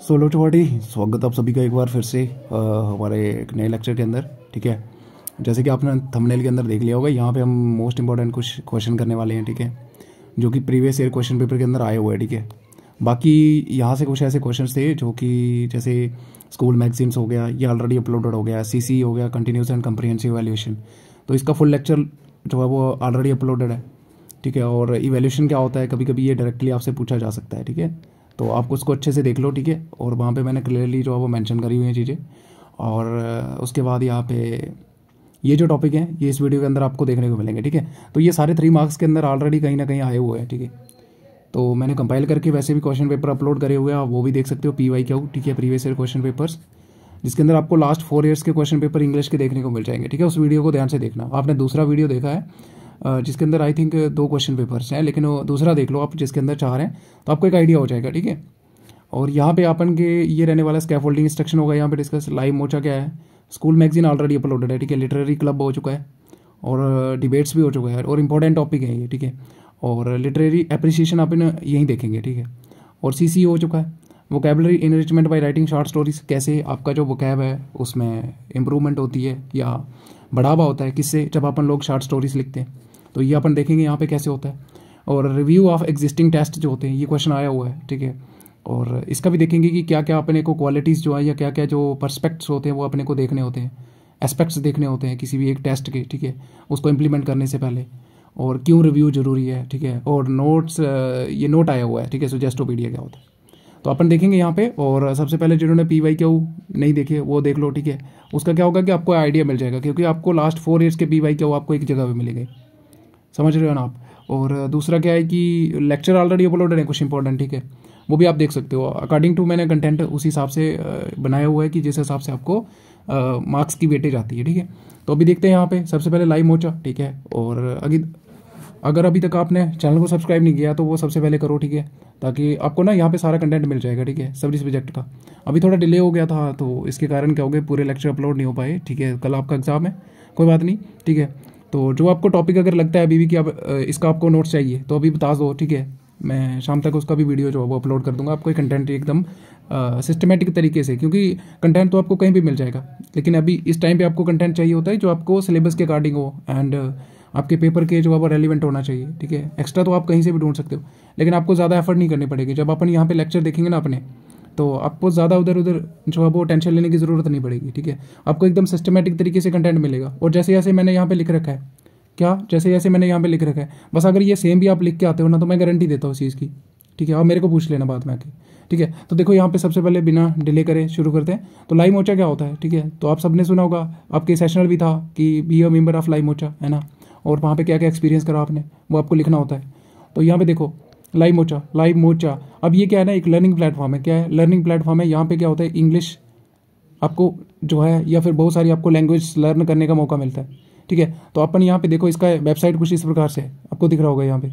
Solo Chowpatty स्वागत आप सभी का एक बार फिर से हमारे एक नए लेक्चर के अंदर। ठीक है, जैसे कि आपने थंबनेल के अंदर देख लिया होगा, यहाँ पे हम मोस्ट इंपॉर्टेंट कुछ क्वेश्चन करने वाले हैं। ठीक है, जो कि प्रीवियस ईयर क्वेश्चन पेपर के अंदर आए हुए हैं। ठीक है, बाकी यहाँ से कुछ ऐसे क्वेश्चन थे जो कि जैसे स्कूल मैगजीन्स हो गया, ये ऑलरेडी अपलोडेड हो गया, सीसी हो गया, कंटिन्यूस एंड कम्प्रीहेंसिव इवैल्यूएशन, तो इसका फुल लेक्चर जो है वो ऑलरेडी अपलोडेड है। ठीक है, और इवैल्यूएशन क्या होता है, कभी कभी ये डायरेक्टली आपसे पूछा जा सकता है। ठीक है, तो आपको उसको अच्छे से देख लो। ठीक है, और वहाँ पे मैंने क्लियरली जो है वो मेंशन करी हुई हैं चीज़ें। और उसके बाद यहाँ पे ये जो टॉपिक है ये इस वीडियो के अंदर आपको देखने को मिलेंगे। ठीक है, तो ये सारे 3 मार्क्स के अंदर ऑलरेडी कहीं ना कहीं आए हुए हैं। ठीक है, तो मैंने कंपाइल करके वैसे भी क्वेश्चन पेपर अपलोड करे हुए हैं, आप वो भी देख सकते हो, PYQ। ठीक है, प्रीवियस ईयर क्वेश्चन पेपर्स, जिसके अंदर आपको लास्ट 4 ईयर्स के क्वेश्चन पेपर इंग्लिश के देखने को मिल जाएंगे। ठीक है, उस वीडियो को ध्यान से देखना। आपने दूसरा वीडियो देखा है जिसके अंदर आई थिंक 2 क्वेश्चन पेपर्स हैं, लेकिन वो दूसरा देख लो आप जिसके अंदर 4 हैं, तो आपको एक आइडिया हो जाएगा। ठीक है, और यहाँ पे अपन के ये रहने वाला स्कैफोल्डिंग इंस्ट्रक्शन होगा यहाँ पे डिस्कस। लाइव मोर्चा क्या है, स्कूल मैगजीन ऑलरेडी अपलोडेड है। ठीक है, लिटरेरी क्लब हो चुका है और डिबेट्स भी हो चुका है, और इंपॉर्टेंट टॉपिक है ये। ठीक है, और लिटरेरी एप्रिसिएशन अपन यहीं देखेंगे। ठीक है, और CC हो चुका है, vocabulary enrichment by writing short stories, कैसे आपका जो वोकैब है उसमें इम्प्रूवमेंट होती है या बढ़ावा होता है किससे, जब अपन लोग शॉर्ट स्टोरीज लिखते हैं, तो ये अपन देखेंगे यहाँ पे कैसे होता है। और रिव्यू ऑफ एग्जिस्टिंग टेस्ट जो होते हैं, ये क्वेश्चन आया हुआ है। ठीक है, और इसका भी देखेंगे कि क्या क्या अपने को क्वालिटीज़ जो है या क्या क्या जो पर्सपेक्ट्स होते हैं वो अपने को देखने होते हैं, एस्पेक्ट्स देखने होते हैं किसी भी एक टेस्ट के। ठीक है, उसको इम्प्लीमेंट करने से पहले, और क्यों रिव्यू जरूरी है। ठीक है, और नोट्स, ये नोट आया हुआ है। ठीक है, सुजेस्टोपीडिया क्या होता है तो अपन देखेंगे यहाँ पे। और सबसे पहले जिन्होंने PYQ नहीं देखे वो देख लो। ठीक है, उसका क्या होगा कि आपको आइडिया मिल जाएगा, क्योंकि आपको लास्ट 4 ईयर्स के PYQ आपको एक जगह पे मिलेंगे, समझ रहे हो ना आप। और दूसरा क्या है कि लेक्चर ऑलरेडी अपलोडेड है कुछ इंपॉर्टेंट। ठीक है, वो भी आप देख सकते हो अकॉर्डिंग टू मैंने कंटेंट उसी हिसाब से बनाया हुआ है कि जिस हिसाब से आपको मार्क्स की वेटेज आती है। ठीक है, तो अभी देखते हैं यहाँ पे सबसे पहले लाइव मोर्चा। ठीक है, और अगर अभी तक आपने चैनल को सब्सक्राइब नहीं किया तो वो सबसे पहले करो। ठीक है, ताकि आपको ना यहाँ पे सारा कंटेंट मिल जाएगा। ठीक है, सभी सब्जेक्ट का। अभी थोड़ा डिले हो गया था तो इसके कारण क्या हो गया, पूरे लेक्चर अपलोड नहीं हो पाए। ठीक है, कल आपका एग्जाम है, कोई बात नहीं। ठीक है, तो जो आपको टॉपिक अगर लगता है अभी भी कि अब इसका आपको नोट्स चाहिए तो अभी बता दो। ठीक है, मैं शाम तक उसका भी वीडियो जो है वो अपलोड कर दूंगा आपको, कंटेंट एकदम सिस्टमेटिक तरीके से, क्योंकि कंटेंट तो आपको कहीं भी मिल जाएगा, लेकिन अभी इस टाइम पे आपको कंटेंट चाहिए होता है जो आपको सिलेबस के अकॉर्डिंग हो एंड आपके पेपर के जो है वो रेलिवेंट होना चाहिए। ठीक है, एक्स्ट्रा तो आप कहीं से भी ढूंढ सकते हो, लेकिन आपको ज़्यादा एफर्ट नहीं करनी पड़ेगी। जब अपन यहाँ पे लेक्चर देखेंगे ना अपने, तो आपको ज़्यादा उधर उधर जो है वो टेंशन लेने की ज़रूरत नहीं पड़ेगी। ठीक है, आपको एकदम सिस्टमेटिक तरीके से कंटेंट मिलेगा। और जैसे जैसे मैंने यहाँ पे लिख रखा है, क्या जैसे जैसे मैंने यहाँ पे लिख रखा है, बस अगर ये सेम भी आप लिख के आते हो ना तो मैं गारंटी देता हूँ इस चीज़ की। ठीक है, आप मेरे को पूछ लेना बाद में आके। ठीक है, तो देखो यहाँ पे सबसे पहले बिना डिले करे शुरू करते हैं। तो लाइव मोर्चा क्या होता है, ठीक है, तो आप सबने सुना होगा, आपके सेशनल भी था कि be a member of Livemocha, है ना, और वहाँ पे क्या क्या एक्सपीरियंस करा आपने वो आपको लिखना होता है। तो यहाँ पे देखो लाइव मोर्चा, अब ये क्या है ना, एक लर्निंग प्लेटफॉर्म है। क्या है, लर्निंग प्लेटफॉर्म है। यहाँ पे क्या होता है, इंग्लिश आपको जो है या फिर बहुत सारी आपको लैंग्वेज लर्न करने का मौका मिलता है। ठीक है, तो अपन यहाँ पे देखो इसका वेबसाइट कुछ इस प्रकार से आपको दिख रहा होगा। यहाँ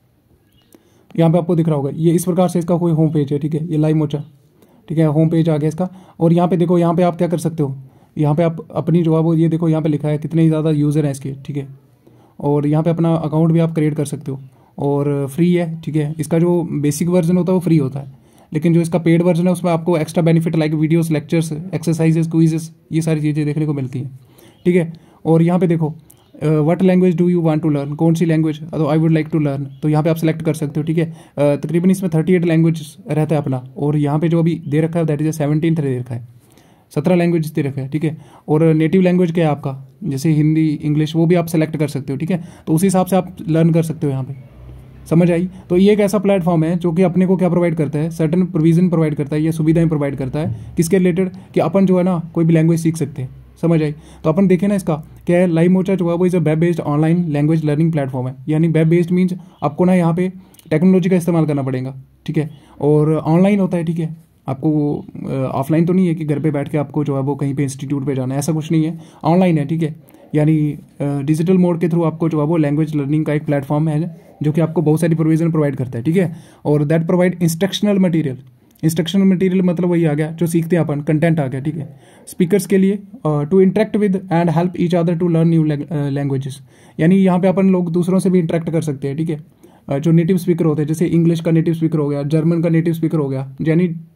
पे आपको दिख रहा होगा, ये इस प्रकार से इसका कोई होम पेज है। ठीक है, ये लाइव मोर्चा, ठीक है, होम पेज आ गया इसका। और यहाँ पे देखो, यहाँ पे आप क्या कर सकते हो, यहाँ पे आप अपनी जो है वो ये देखो यहाँ पे लिखा है कितने ज़्यादा यूज़र हैं इसके। ठीक है, और यहाँ पे अपना अकाउंट भी आप क्रिएट कर सकते हो, और फ्री है। ठीक है, इसका जो बेसिक वर्जन होता है वो फ्री होता है, लेकिन जो इसका पेड वर्जन है उसमें आपको extra benefit like videos, lectures, exercises, quizzes, ये सारी चीज़ें देखने को मिलती हैं। ठीक है, और यहाँ पे देखो what language do you want to learn, कौन सी लैंग्वेज तो I would like to learn, तो यहाँ पे आप सेलेक्ट कर सकते हो। ठीक है, तकरीबन इसमें 38 लैंग्वेज रहता है अपना, और यहाँ पे जो अभी दे रखा है दैट इज 17 दे रखा है, 17 लैंग्वेज दे रखा है। ठीक है, और नेटिव लैंग्वेज क्या है आपका, जैसे हिंदी, इंग्लिश, वो भी आप सेलेक्ट कर सकते हो। ठीक है, तो उसी हिसाब से आप लर्न कर सकते हो। यहाँ पे समझ आई। तो ये एक ऐसा प्लेटफॉर्म है जो कि अपने को क्या प्रोवाइड करता है, सर्टन प्रोविजन प्रोवाइड करता है, ये सुविधाएं प्रोवाइड करता है किसके रिलेटेड, कि अपन जो है ना कोई भी लैंग्वेज सीख सकते हैं। समझ आई। तो अपन देखें ना इसका क्या है, लाइव मोर्चा जो है वो is a web based online language learning platform है। यानी वेब बेस्ड मीन्स आपको ना यहाँ पे टेक्नोलॉजी का इस्तेमाल करना पड़ेगा। ठीक है, और ऑनलाइन होता है। ठीक है, आपको ऑफलाइन तो नहीं है कि घर पे बैठ के आपको जो है वो कहीं पे इंस्टीट्यूट पे जाना है, ऐसा कुछ नहीं है, ऑनलाइन है। ठीक है, यानी डिजिटल मोड के थ्रू आपको जो है वो लैंग्वेज लर्निंग का एक प्लेटफॉर्म है जो कि आपको बहुत सारी प्रोविजन प्रोवाइड करता है। ठीक है, और दैट प्रोवाइड इंस्ट्रक्शनल मटेरियल मतलब वही आ गया जो सीखते हैं अपन, कंटेंट आ गया। ठीक है, स्पीकर्स के लिए to interact with and help each other to learn new languages, यानी यहाँ पे अपन लोग दूसरों से भी इंटरेक्ट कर सकते हैं। ठीक है, जो नेटिव स्पीकर होते हैं, जैसे इंग्लिश का नेटिव स्पीकर हो गया, जर्मन का नेटिव स्पीकर हो गया, यानी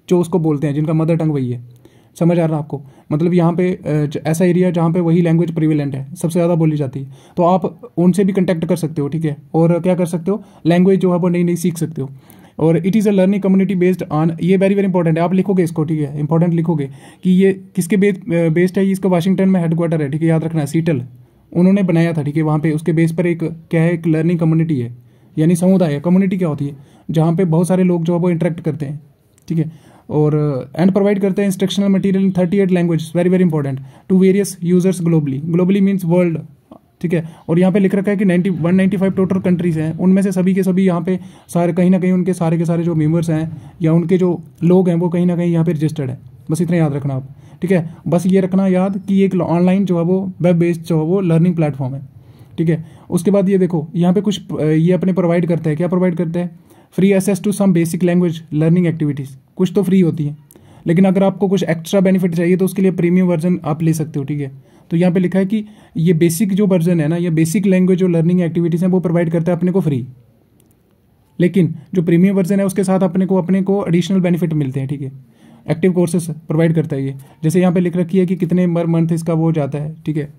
जो उसको बोलते हैं, जिनका मदर टंग वही है। समझ आ रहा है आपको? मतलब यहाँ पे ऐसा एरिया जहाँ पे वही लैंग्वेज प्रिवेलेंट है, सबसे ज़्यादा बोली जाती है, तो आप उनसे भी कंटेक्ट कर सकते हो, ठीक है। और क्या कर सकते हो, लैंग्वेज जो है वो नई नई सीख सकते हो। और it is a learning community based on, ये वेरी वेरी इंपॉर्टेंट है, आप लिखोगे इसको, ठीक है, इंपॉर्टेंट लिखोगे कि ये किसके बेस्ड है। इसका वाशिंगटन में हेडक्वार्टर है, ठीक है, याद रखना है, सीटल उन्होंने बनाया था, ठीक है। वहाँ पे उसके बेस पर एक क्या है, एक लर्निंग कम्युनिटी है, यानी समुदाय है। कम्युनिटी क्या होती है, जहाँ पे बहुत सारे लोग जो है वो इंटरेक्ट करते हैं, ठीक है। और एंड प्रोवाइड करते हैं instructional material in 38 language, very very important, to various users globally. Globally means world, ठीक है। और यहाँ पे लिख रखा है कि 195 टोटल कंट्रीज हैं, उनमें से सभी के सभी यहाँ पे सारे कहीं ना कहीं उनके सारे के सारे जो मेंबर्स हैं या उनके जो लोग हैं वो कहीं ना कहीं यहाँ पे रजिस्टर्ड है। बस इतना याद रखना आप, ठीक है। बस ये रखना याद कि एक ऑनलाइन जो है वो वेब बेस्ड जो है वो लर्निंग प्लेटफॉर्म है, ठीक है। उसके बाद ये देखो यहाँ पे कुछ ये अपने प्रोवाइड करता है, क्या प्रोवाइड करता है, free access to some basic language learning activities. कुछ तो फ्री होती है, लेकिन अगर आपको कुछ एक्स्ट्रा बेनिफिट चाहिए तो उसके लिए प्रीमियम वर्जन आप ले सकते हो, ठीक है। तो यहाँ पे लिखा है कि ये बेसिक जो वर्जन है ना, ये बेसिक लैंग्वेज जो लर्निंग एक्टिविटीज़ हैं वो प्रोवाइड करता है अपने को फ्री, लेकिन जो प्रीमियम वर्जन है उसके साथ अपने को एडिशनल बेनिफिट मिलते हैं, ठीक है। एक्टिव कोर्सेस प्रोवाइड करता है ये, जैसे यहाँ पे लिख रखी है कि कितने पर मंथ इसका वो जाता है, ठीक है।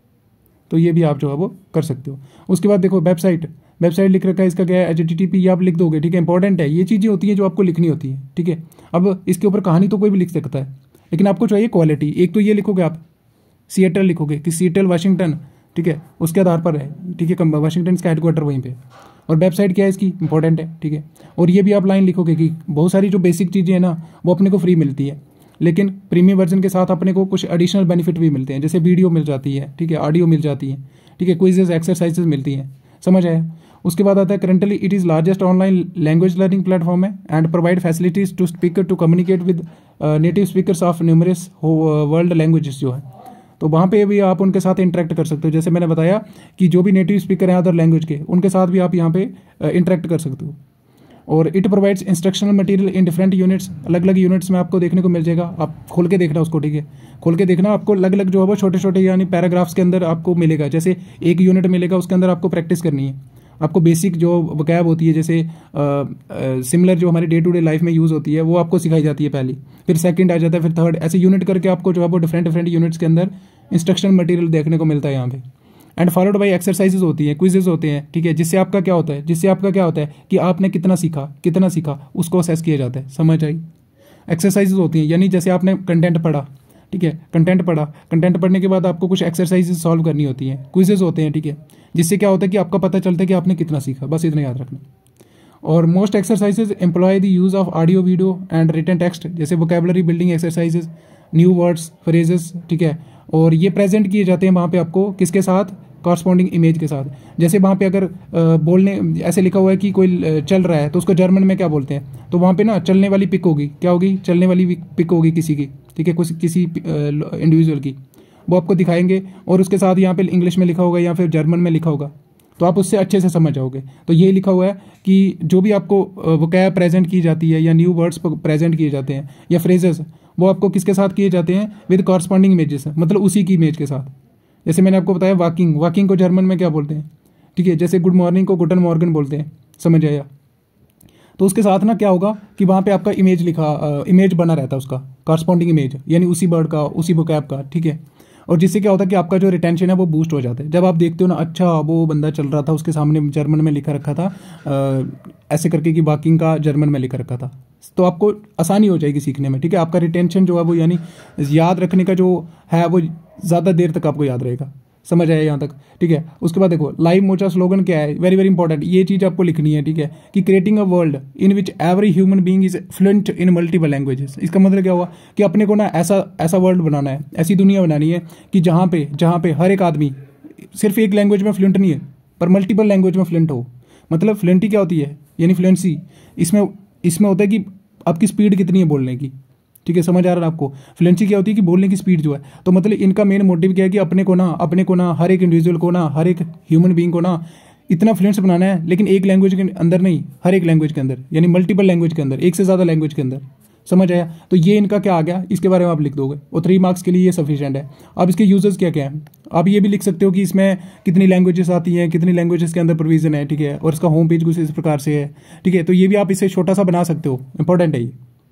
तो ये भी आप जो है वो कर सकते हो। उसके बाद देखो वेबसाइट लिख रखा है, इसका क्या है, HTTP आप लिख दोगे, ठीक है। इंपॉर्टेंट है, ये चीज़ें होती हैं जो आपको लिखनी होती है, ठीक है। अब इसके ऊपर कहानी तो कोई भी लिख सकता है, लेकिन आपको चाहिए क्वालिटी। एक तो ये लिखोगे आप सिएटल लिखोगे कि सिएटल वाशिंगटन, ठीक है, उसके आधार पर है, ठीक है, वाशिंगटन इसका हेडक्वार्टर वहीं पे। और वेबसाइट क्या है इसकी, इंपॉर्टेंट है, ठीक है। और ये भी आप लाइन लिखोगे कि बहुत सारी जो बेसिक चीज़ें हैं ना वो अपने को फ्री मिलती है, लेकिन प्रीमियम वर्जन के साथ अपने को कुछ एडिशनल बेनिफिट भी मिलते हैं, जैसे वीडियो मिल जाती है, ठीक है, ऑडियो मिल जाती है, ठीक है, क्विजेज एक्सरसाइजेज मिलती हैं। समझ आया? उसके बाद आता है currently it is largest online language learning platform है and provide facilities to speaker to communicate with native speakers of numerous world languages जो है। तो वहाँ पे भी आप उनके साथ इंटरेक्ट कर सकते हो, जैसे मैंने बताया कि जो भी नेटिव स्पीकर हैं अदर लैंग्वेज के, उनके साथ भी आप यहाँ पे इंटरेक्ट कर सकते हो। और it provides instructional material in different units, अलग अलग यूनिट्स में आपको देखने को मिल जाएगा। आप खोल के देखना उसको, ठीक है, खोल के देखना, आपको अलग अलग जो है वो छोटे छोटे यानी पैराग्राफ्स के अंदर आपको मिलेगा। जैसे एक यूनिट मिलेगा, उसके अंदर आपको प्रैक्टिस करनी है, आपको बेसिक जो वकैब होती है, जैसे सिमिलर जो हमारी डे टू डे लाइफ में यूज़ होती है वो आपको सिखाई जाती है पहली, फिर सेकंड आ जाता है, फिर थर्ड, ऐसे यूनिट करके आपको जो है वो डिफरेंट यूनिट्स के अंदर इंस्ट्रक्शनल मटेरियल देखने को मिलता है यहाँ पे। एंड फॉलोड बाई एक्सरसाइजेज होती हैं, क्विजेज होते हैं, ठीक है, जिससे आपका क्या होता है कि आपने कितना सीखा उसको असेस किया जाता है। समझ आई? एक्सरसाइजेज होती हैं, यानी जैसे आपने कंटेंट पढ़ा, ठीक है, कंटेंट पढ़ने के बाद आपको कुछ एक्सरसाइजेज सॉल्व करनी होती हैं, क्विजेज होते हैं, ठीक है, जिससे क्या होता है कि आपका पता चलता है कि आपने कितना सीखा। बस इतना याद रखना। और most exercises employ the use of audio video and written text, जैसे vocabulary building exercises, new words, phrases, ठीक है। और ये प्रेजेंट किए जाते हैं वहाँ पे आपको किसके साथ, कॉरस्पॉन्डिंग इमेज के साथ। जैसे वहाँ पे अगर बोलने ऐसे लिखा हुआ है कि कोई चल रहा है तो उसको जर्मन में क्या बोलते हैं, तो वहाँ पे ना चलने वाली पिक होगी, क्या होगी, चलने वाली पिक होगी किसी की, ठीक है, किसी इंडिविजुअल की, वो आपको दिखाएंगे और उसके साथ यहाँ पे इंग्लिश में लिखा होगा या फिर जर्मन में लिखा होगा, तो आप उससे अच्छे से समझ जाओगे। तो ये लिखा हुआ है कि जो भी आपको वोकैब प्रेजेंट की जाती है या न्यू वर्ड्स प्रेजेंट किए जाते हैं या फ्रेजेस, वो आपको किसके साथ किए जाते हैं, विद कॉरस्पॉन्डिंग इमेजेस, मतलब उसी की इमेज के साथ। जैसे मैंने आपको बताया वॉकिंग को जर्मन में क्या बोलते हैं, ठीक है, जैसे गुड मॉर्निंग को गुटन मॉर्गन बोलते हैं। समझ आया? तो उसके साथ ना क्या होगा कि वहाँ पे आपका इमेज बना रहता है, उसका कॉरस्पॉन्डिंग इमेज, यानी उसी वर्ड का, उसी वोकैब का, ठीक है। और जिससे क्या होता है कि आपका जो रिटेंशन है वो बूस्ट हो जाता है। जब आप देखते हो ना, अच्छा वो बंदा चल रहा था, उसके सामने जर्मन में लिखा रखा था ऐसे करके कि वॉकिंग का जर्मन में लिखा रखा था, तो आपको आसानी हो जाएगी सीखने में, ठीक है। आपका रिटेंशन जो है वो यानी याद रखने का जो है वो ज़्यादा देर तक आपको याद रहेगा। समझ आया यहाँ तक, ठीक है। उसके बाद देखो लाइव मोचा स्लोगन क्या है, वेरी वेरी इंपॉर्टेंट, ये चीज़ आपको लिखनी है, ठीक है, कि creating a world in which every human being is fluent in multiple languages. इसका मतलब क्या हुआ कि अपने को ना ऐसा वर्ल्ड बनाना है, ऐसी दुनिया बनानी है कि जहाँ पे हर एक आदमी सिर्फ एक लैंग्वेज में फ्लुएंट नहीं है पर मल्टीपल लैंग्वेज में फ्लुएंट हो। मतलब फ्लुएंटी क्या होती है, यानी फ्लुएंसी, इसमें होता है कि आपकी स्पीड कितनी है बोलने की, ठीक है। समझ आ रहा है आपको? फ्लुएंसी क्या होती है कि बोलने की स्पीड जो है। तो मतलब इनका मेन मोटिव क्या है कि अपने को ना हर एक इंडिविजुअल को ना, हर एक ह्यूमन बीइंग को ना इतना फ्लुएंट बनाना है, लेकिन एक लैंग्वेज के अंदर नहीं, हर एक लैंग्वेज के अंदर, यानी मल्टीपल लैंग्वेज के अंदर, एक से ज़्यादा लैंग्वेज के अंदर। समझ आया? तो ये इनका क्या आ गया, इसके बारे में आप लिख दोगे और 3 मार्क्स के लिए ये सफिशिएंट है। अब इसके यूजर्स क्या क्या हैं, आप ये भी लिख सकते हो कि इसमें कितनी लैंग्वेजेस आती हैं, कितनी लैंग्वेजेस के अंदर प्रोविजन है, ठीक है, और इसका होम पेज कुछ इस प्रकार से है, ठीक है। तो ये भी आप इसे छोटा सा बना सकते हो, इंपॉर्टेंट है ये।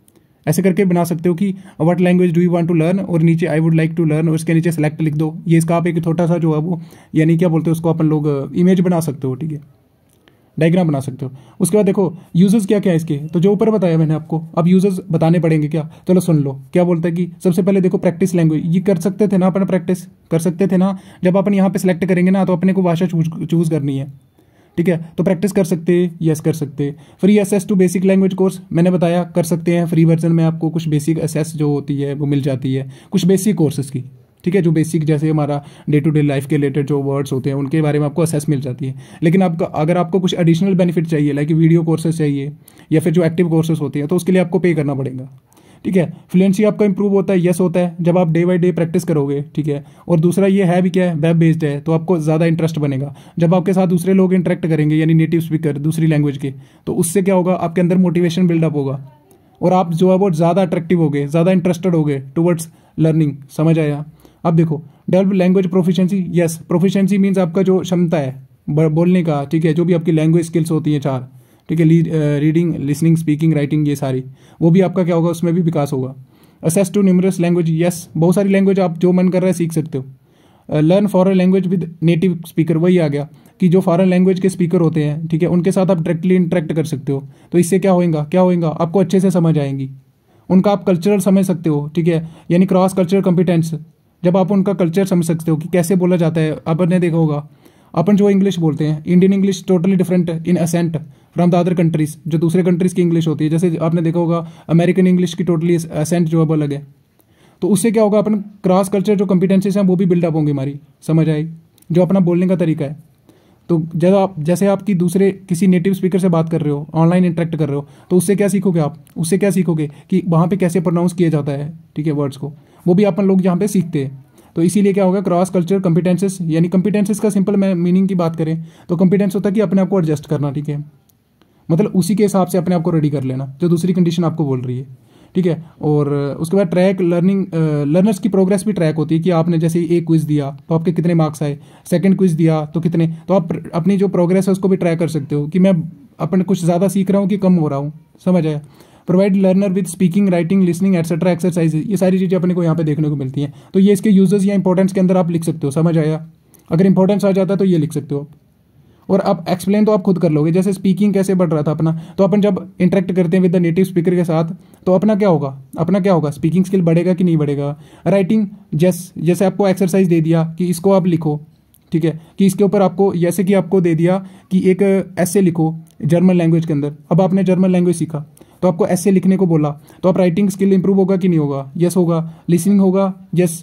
ऐसे करके बना सकते हो कि what language do you want to learn, और नीचे I would like to learn, और उसके नीचे सेलेक्ट लिख दो। ये इसका आप एक छोटा सा जो है वो, यानी क्या बोलते हो उसको, अपन लोग इमेज बना सकते हो, ठीक है, डायग्राम बना सकते हो। उसके बाद देखो यूजर्स क्या क्या है इसके, तो जो ऊपर बताया मैंने आपको, अब यूजर्स बताने पड़ेंगे क्या, चलो सुन लो। क्या बोलता है कि सबसे पहले देखो प्रैक्टिस लैंग्वेज, ये कर सकते थे ना अपन, प्रैक्टिस कर सकते थे ना, जब अपन यहाँ पे सिलेक्ट करेंगे ना तो अपने को भाषा चूज करनी है, ठीक है, तो प्रैक्टिस कर सकते हैं, यस कर सकते हैं। Free access to basic language course, मैंने बताया कर सकते हैं, फ्री वर्जन में आपको कुछ बेसिक एसेस जो होती है वो मिल जाती है, कुछ बेसिक कोर्सेज की, ठीक है, जो बेसिक जैसे हमारा डे टू डे लाइफ के रिलेटेड जो वर्ड्स होते हैं उनके बारे में आपको असेस मिल जाती है। लेकिन आपका अगर आपको कुछ एडिशनल बेनिफिट चाहिए, लाइक वीडियो कोर्सेज चाहिए या फिर जो एक्टिव कोर्सेज होते हैं, तो उसके लिए आपको पे करना पड़ेगा, ठीक है। फ्लुएंसी आपका इंप्रूव होता है, यस होता है, जब आप डे बाई डे प्रैक्टिस करोगे, ठीक है। और दूसरा ये है भी क्या है, वेब बेस्ड है, तो आपको ज़्यादा इंटरेस्ट बनेगा जब आपके साथ दूसरे लोग इंटरेक्ट करेंगे, यानी नेटिव स्पीकर दूसरी लैंग्वेज के, तो उससे क्या होगा, आपके अंदर मोटिवेशन बिल्डअप होगा और आप जो है वो ज़्यादा अट्रैक्टिव होगे, ज़्यादा इंटरेस्टेड होगे टुवर्ड्स लर्निंग। समझ आया। अब देखो develop language proficiency, yes proficiency means आपका जो क्षमता है बोलने का, ठीक है, जो भी आपकी लैंग्वेज स्किल्स होती हैं 4, ठीक है, रीडिंग, लिसनिंग, स्पीकिंग, राइटिंग, ये सारी, वो भी आपका क्या होगा, उसमें भी विकास होगा। Access to numerous language, yes बहुत सारी लैंग्वेज आप जो मन कर रहा है सीख सकते हो। Learn foreign language with native speaker, वही आ गया कि जो फॉरेन लैंग्वेज के स्पीकर होते हैं, ठीक है, उनके साथ आप डायरेक्टली इंटरेक्ट कर सकते हो, तो इससे क्या होगा आपको अच्छे से समझ आएंगी, उनका आप कल्चरल समझ सकते हो, ठीक है, यानी क्रॉस कल्चरल कॉम्पिटेंस, जब आप उनका कल्चर समझ सकते हो कि कैसे बोला जाता है। अपन ने देखा होगा, अपन जो इंग्लिश बोलते हैं, Indian English totally different in accent from the other countries, जो दूसरे कंट्रीज की इंग्लिश होती है, जैसे आपने देखा होगा अमेरिकन इंग्लिश की टोटली असेंट जो है वो अलग है। तो उससे क्या होगा, अपन क्रॉस कल्चर जो कॉम्पिटेंसीज हैं वो भी बिल्डअप होंगी हमारी, समझ आई, जो अपना बोलने का तरीका है। तो जब आप जैसे आपकी दूसरे किसी नेटिव स्पीकर से बात कर रहे हो, ऑनलाइन इंटरेक्ट कर रहे हो, तो उससे क्या सीखोगे आप, उससे क्या सीखोगे कि वहाँ पे कैसे प्रोनाउंस किया जाता है, ठीक है, वर्ड्स को, वो भी अपन लोग यहाँ पे सीखते हैं। तो इसीलिए क्या होगा, क्रॉस कल्चर कॉम्पिटेंसेस, यानी कॉम्पिटेंसेस का सिंपल मीनिंग की बात करें तो कॉम्पिटेंस होता है कि अपने आप को एडजस्ट करना, ठीक है, मतलब उसी के हिसाब से अपने आप को रेडी कर लेना जो दूसरी कंडीशन आपको बोल रही है, ठीक है। और उसके बाद ट्रैक लर्नर्स की प्रोग्रेस भी ट्रैक होती है कि आपने जैसे एक क्विज दिया तो आपके कितने मार्क्स आए, सेकंड क्विज दिया तो कितने, तो आप अपनी जो प्रोग्रेस है उसको भी ट्रैक कर सकते हो कि मैं अपने कुछ ज़्यादा सीख रहा हूँ कि कम हो रहा हूँ, समझ आया। Provide learner with speaking, writing, listening etcetera exercise, ये सारी चीज़ें अपने को यहाँ पे देखने को मिलती हैं। तो ये इसके यूजर्स या इंपॉर्टेंस के अंदर आप लिख सकते हो, समझ आया। अगर इंपॉर्टेंस आ जाता है तो ये लिख सकते हो आप, और आप एक्सप्लेन तो आप खुद कर लोगे। जैसे स्पीकिंग कैसे बढ़ रहा था अपना, तो अपन जब इंटरेक्ट करते हैं विद द नेटिव स्पीकर के साथ, तो अपना क्या होगा, स्पीकिंग स्किल बढ़ेगा कि नहीं बढ़ेगा। राइटिंग, जैसे आपको एक्सरसाइज दे दिया कि इसको आप लिखो, ठीक है, कि इसके ऊपर आपको, जैसे कि आपको दे दिया कि एक ऐसे लिखो जर्मन लैंग्वेज के अंदर, अब आपने जर्मन लैंग्वेज सीखा तो आपको ऐसे लिखने को बोला, तो आप राइटिंग स्किल इंप्रूव होगा कि नहीं होगा, यस होगा। लिसनिंग होगा, यस,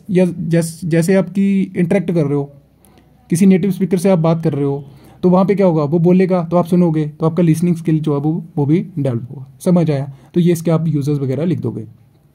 जैसे आपकी इंटरेक्ट कर रहे हो, किसी नेटिव स्पीकर से आप बात कर रहे हो, तो वहाँ पे क्या होगा, वो बोलेगा तो आप सुनोगे, तो आपका लिसनिंग स्किल जो है वो भी डेवलप होगा, समझ आया। तो ये इसके आप यूजर्स वगैरह लिख दोगे।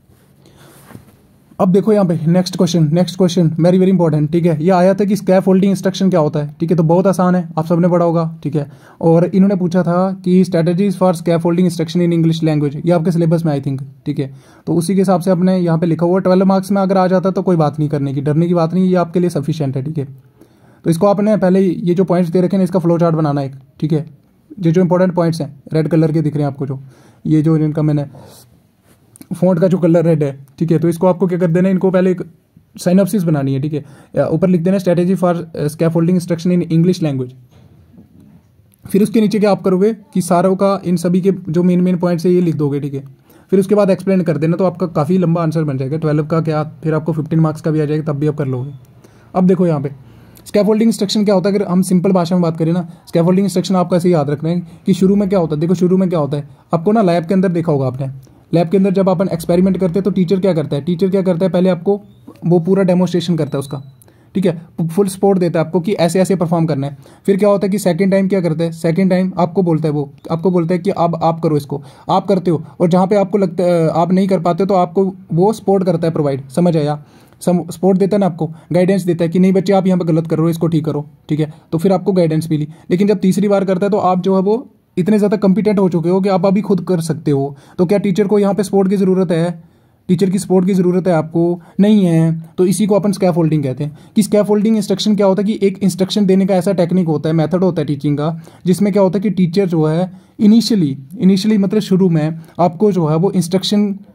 अब देखो यहाँ पे next question very very important, ठीक है। ये आया था कि स्कैफोल्डिंग इंस्ट्रक्शन क्या होता है, ठीक है, तो बहुत आसान है, आप सबने पढ़ा होगा, ठीक है। और इन्होंने पूछा था कि strategies for scaffolding instruction in English language, ये आपके सिलेबस में आई थिंक, ठीक है। तो उसी के हिसाब से आपने यहाँ पे लिखा हुआ 12 मार्क्स में अगर आ जाता तो कोई बात नहीं करने की, डरने की बात नहीं, ये आपके लिए सफिशियंट है, ठीक है। तो इसको आपने पहले ये जो पॉइंट्स दे रखे हैं इसका फ्लो चार्ट बनाना है, ठीक है। ये जो इंपॉर्टेंट पॉइंट्स हैं रेड कलर के दिख रहे हैं आपको, जो ये जो इनका मैंने फॉन्ट का जो कलर रेड है, ठीक है, तो इसको आपको क्या कर देना है, इनको पहले एक साइनॉप्सिस बनानी है, ठीक है। ऊपर लिख देना strategy for scaffolding instruction in English language. फिर उसके नीचे क्या आप करोगे कि सारों का इन सभी के जो मेन पॉइंट्स है ये लिख दोगे, ठीक है। फिर उसके बाद एक्सप्लेन कर देना, तो आपका काफ़ी लंबा आंसर बन जाएगा। 12 का क्या, फिर आपको 15 मार्क्स का भी आ जाएगा, तब भी आप कर लोगे। अब देखो यहाँ पे स्कैफोल्डिंग इंस्ट्रक्शन क्या होता है, अगर हम सिंपल भाषा में बात करें ना, स्कैफोल्डिंग इंस्ट्रक्शन आपको ऐसे याद रखना है कि शुरू में क्या होता है। देखो शुरू में क्या होता है, आपको ना लैब के अंदर देखा होगा आपने, लैब के अंदर जब अपन एक्सपेरिमेंट करते हैं तो टीचर क्या करता है, पहले आपको वो पूरा डेमोस्ट्रेशन करता है उसका, ठीक है, फुल सपोर्ट देता है आपको कि ऐसे ऐसे परफॉर्म करना है। फिर क्या होता है कि सेकंड टाइम क्या करता है, सेकंड टाइम आपको बोलता है कि अब आप करो इसको, आप करते हो, और जहाँ पे आपको लगता है आप नहीं कर पाते तो आपको वो सपोर्ट करता है प्रोवाइड, समझ आया। सपोर्ट देता है ना, आपको गाइडेंस देता है कि नहीं बच्चे आप यहाँ पे गलत कर रहे हो, इसको ठीक करो, ठीक है, तो फिर आपको गाइडेंस मिली। लेकिन जब तीसरी बार करता है तो आप जो है वो इतने ज़्यादा कॉम्पिटेंट हो चुके हो कि आप अभी खुद कर सकते हो। तो क्या टीचर को यहाँ पे सपोर्ट की ज़रूरत है, टीचर की सपोर्ट की ज़रूरत है आपको, नहीं है। तो इसी को अपन स्कैफोल्डिंग कहते हैं। कि स्कैफोल्डिंग इंस्ट्रक्शन क्या होता है कि एक इंस्ट्रक्शन देने का ऐसा टेक्निक होता है, मेथड होता है टीचिंग का, जिसमें क्या होता है कि टीचर जो है इनिशियली मतलब शुरू में आपको जो है वो इंस्ट्रक्शन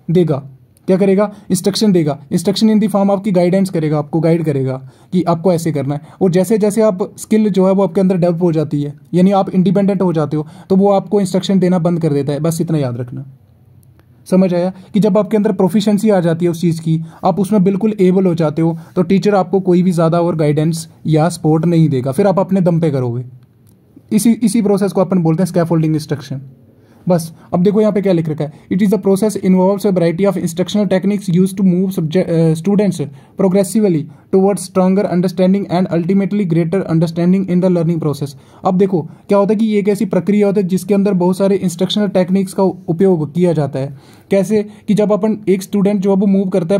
देगा, क्या करेगा, इंस्ट्रक्शन देगा, इंस्ट्रक्शन इन दी फॉर्म आपकी गाइडेंस करेगा, आपको गाइड करेगा कि आपको ऐसे करना है। और जैसे जैसे आप स्किल जो है वो आपके अंदर डेवलप हो जाती है, यानी आप इंडिपेंडेंट हो जाते हो, तो वो आपको इंस्ट्रक्शन देना बंद कर देता है। बस इतना याद रखना। समझ आया कि जब आपके अंदर प्रोफिशिएंसी आ जाती है उस चीज़ की, आप उसमें बिल्कुल एबल हो जाते हो, तो टीचर आपको कोई भी ज़्यादा और गाइडेंस या सपोर्ट नहीं देगा, फिर आप अपने दम पे करोगे। इसी प्रोसेस को अपन बोलते हैं स्कैफोल्डिंग इंस्ट्रक्शन। बस अब देखो यहाँ पे क्या लिख रखा है, it is the process involves a variety of instructional techniques use to move students progressively towards stronger understanding and ultimately greater understanding in the learning process. अब देखो क्या होता है कि ये एक ऐसी प्रक्रिया होती है जिसके अंदर बहुत सारे इंस्ट्रक्शनल टेक्निक्स का उपयोग किया जाता है। कैसे कि जब अपन एक स्टूडेंट जो है वो मूव करता है,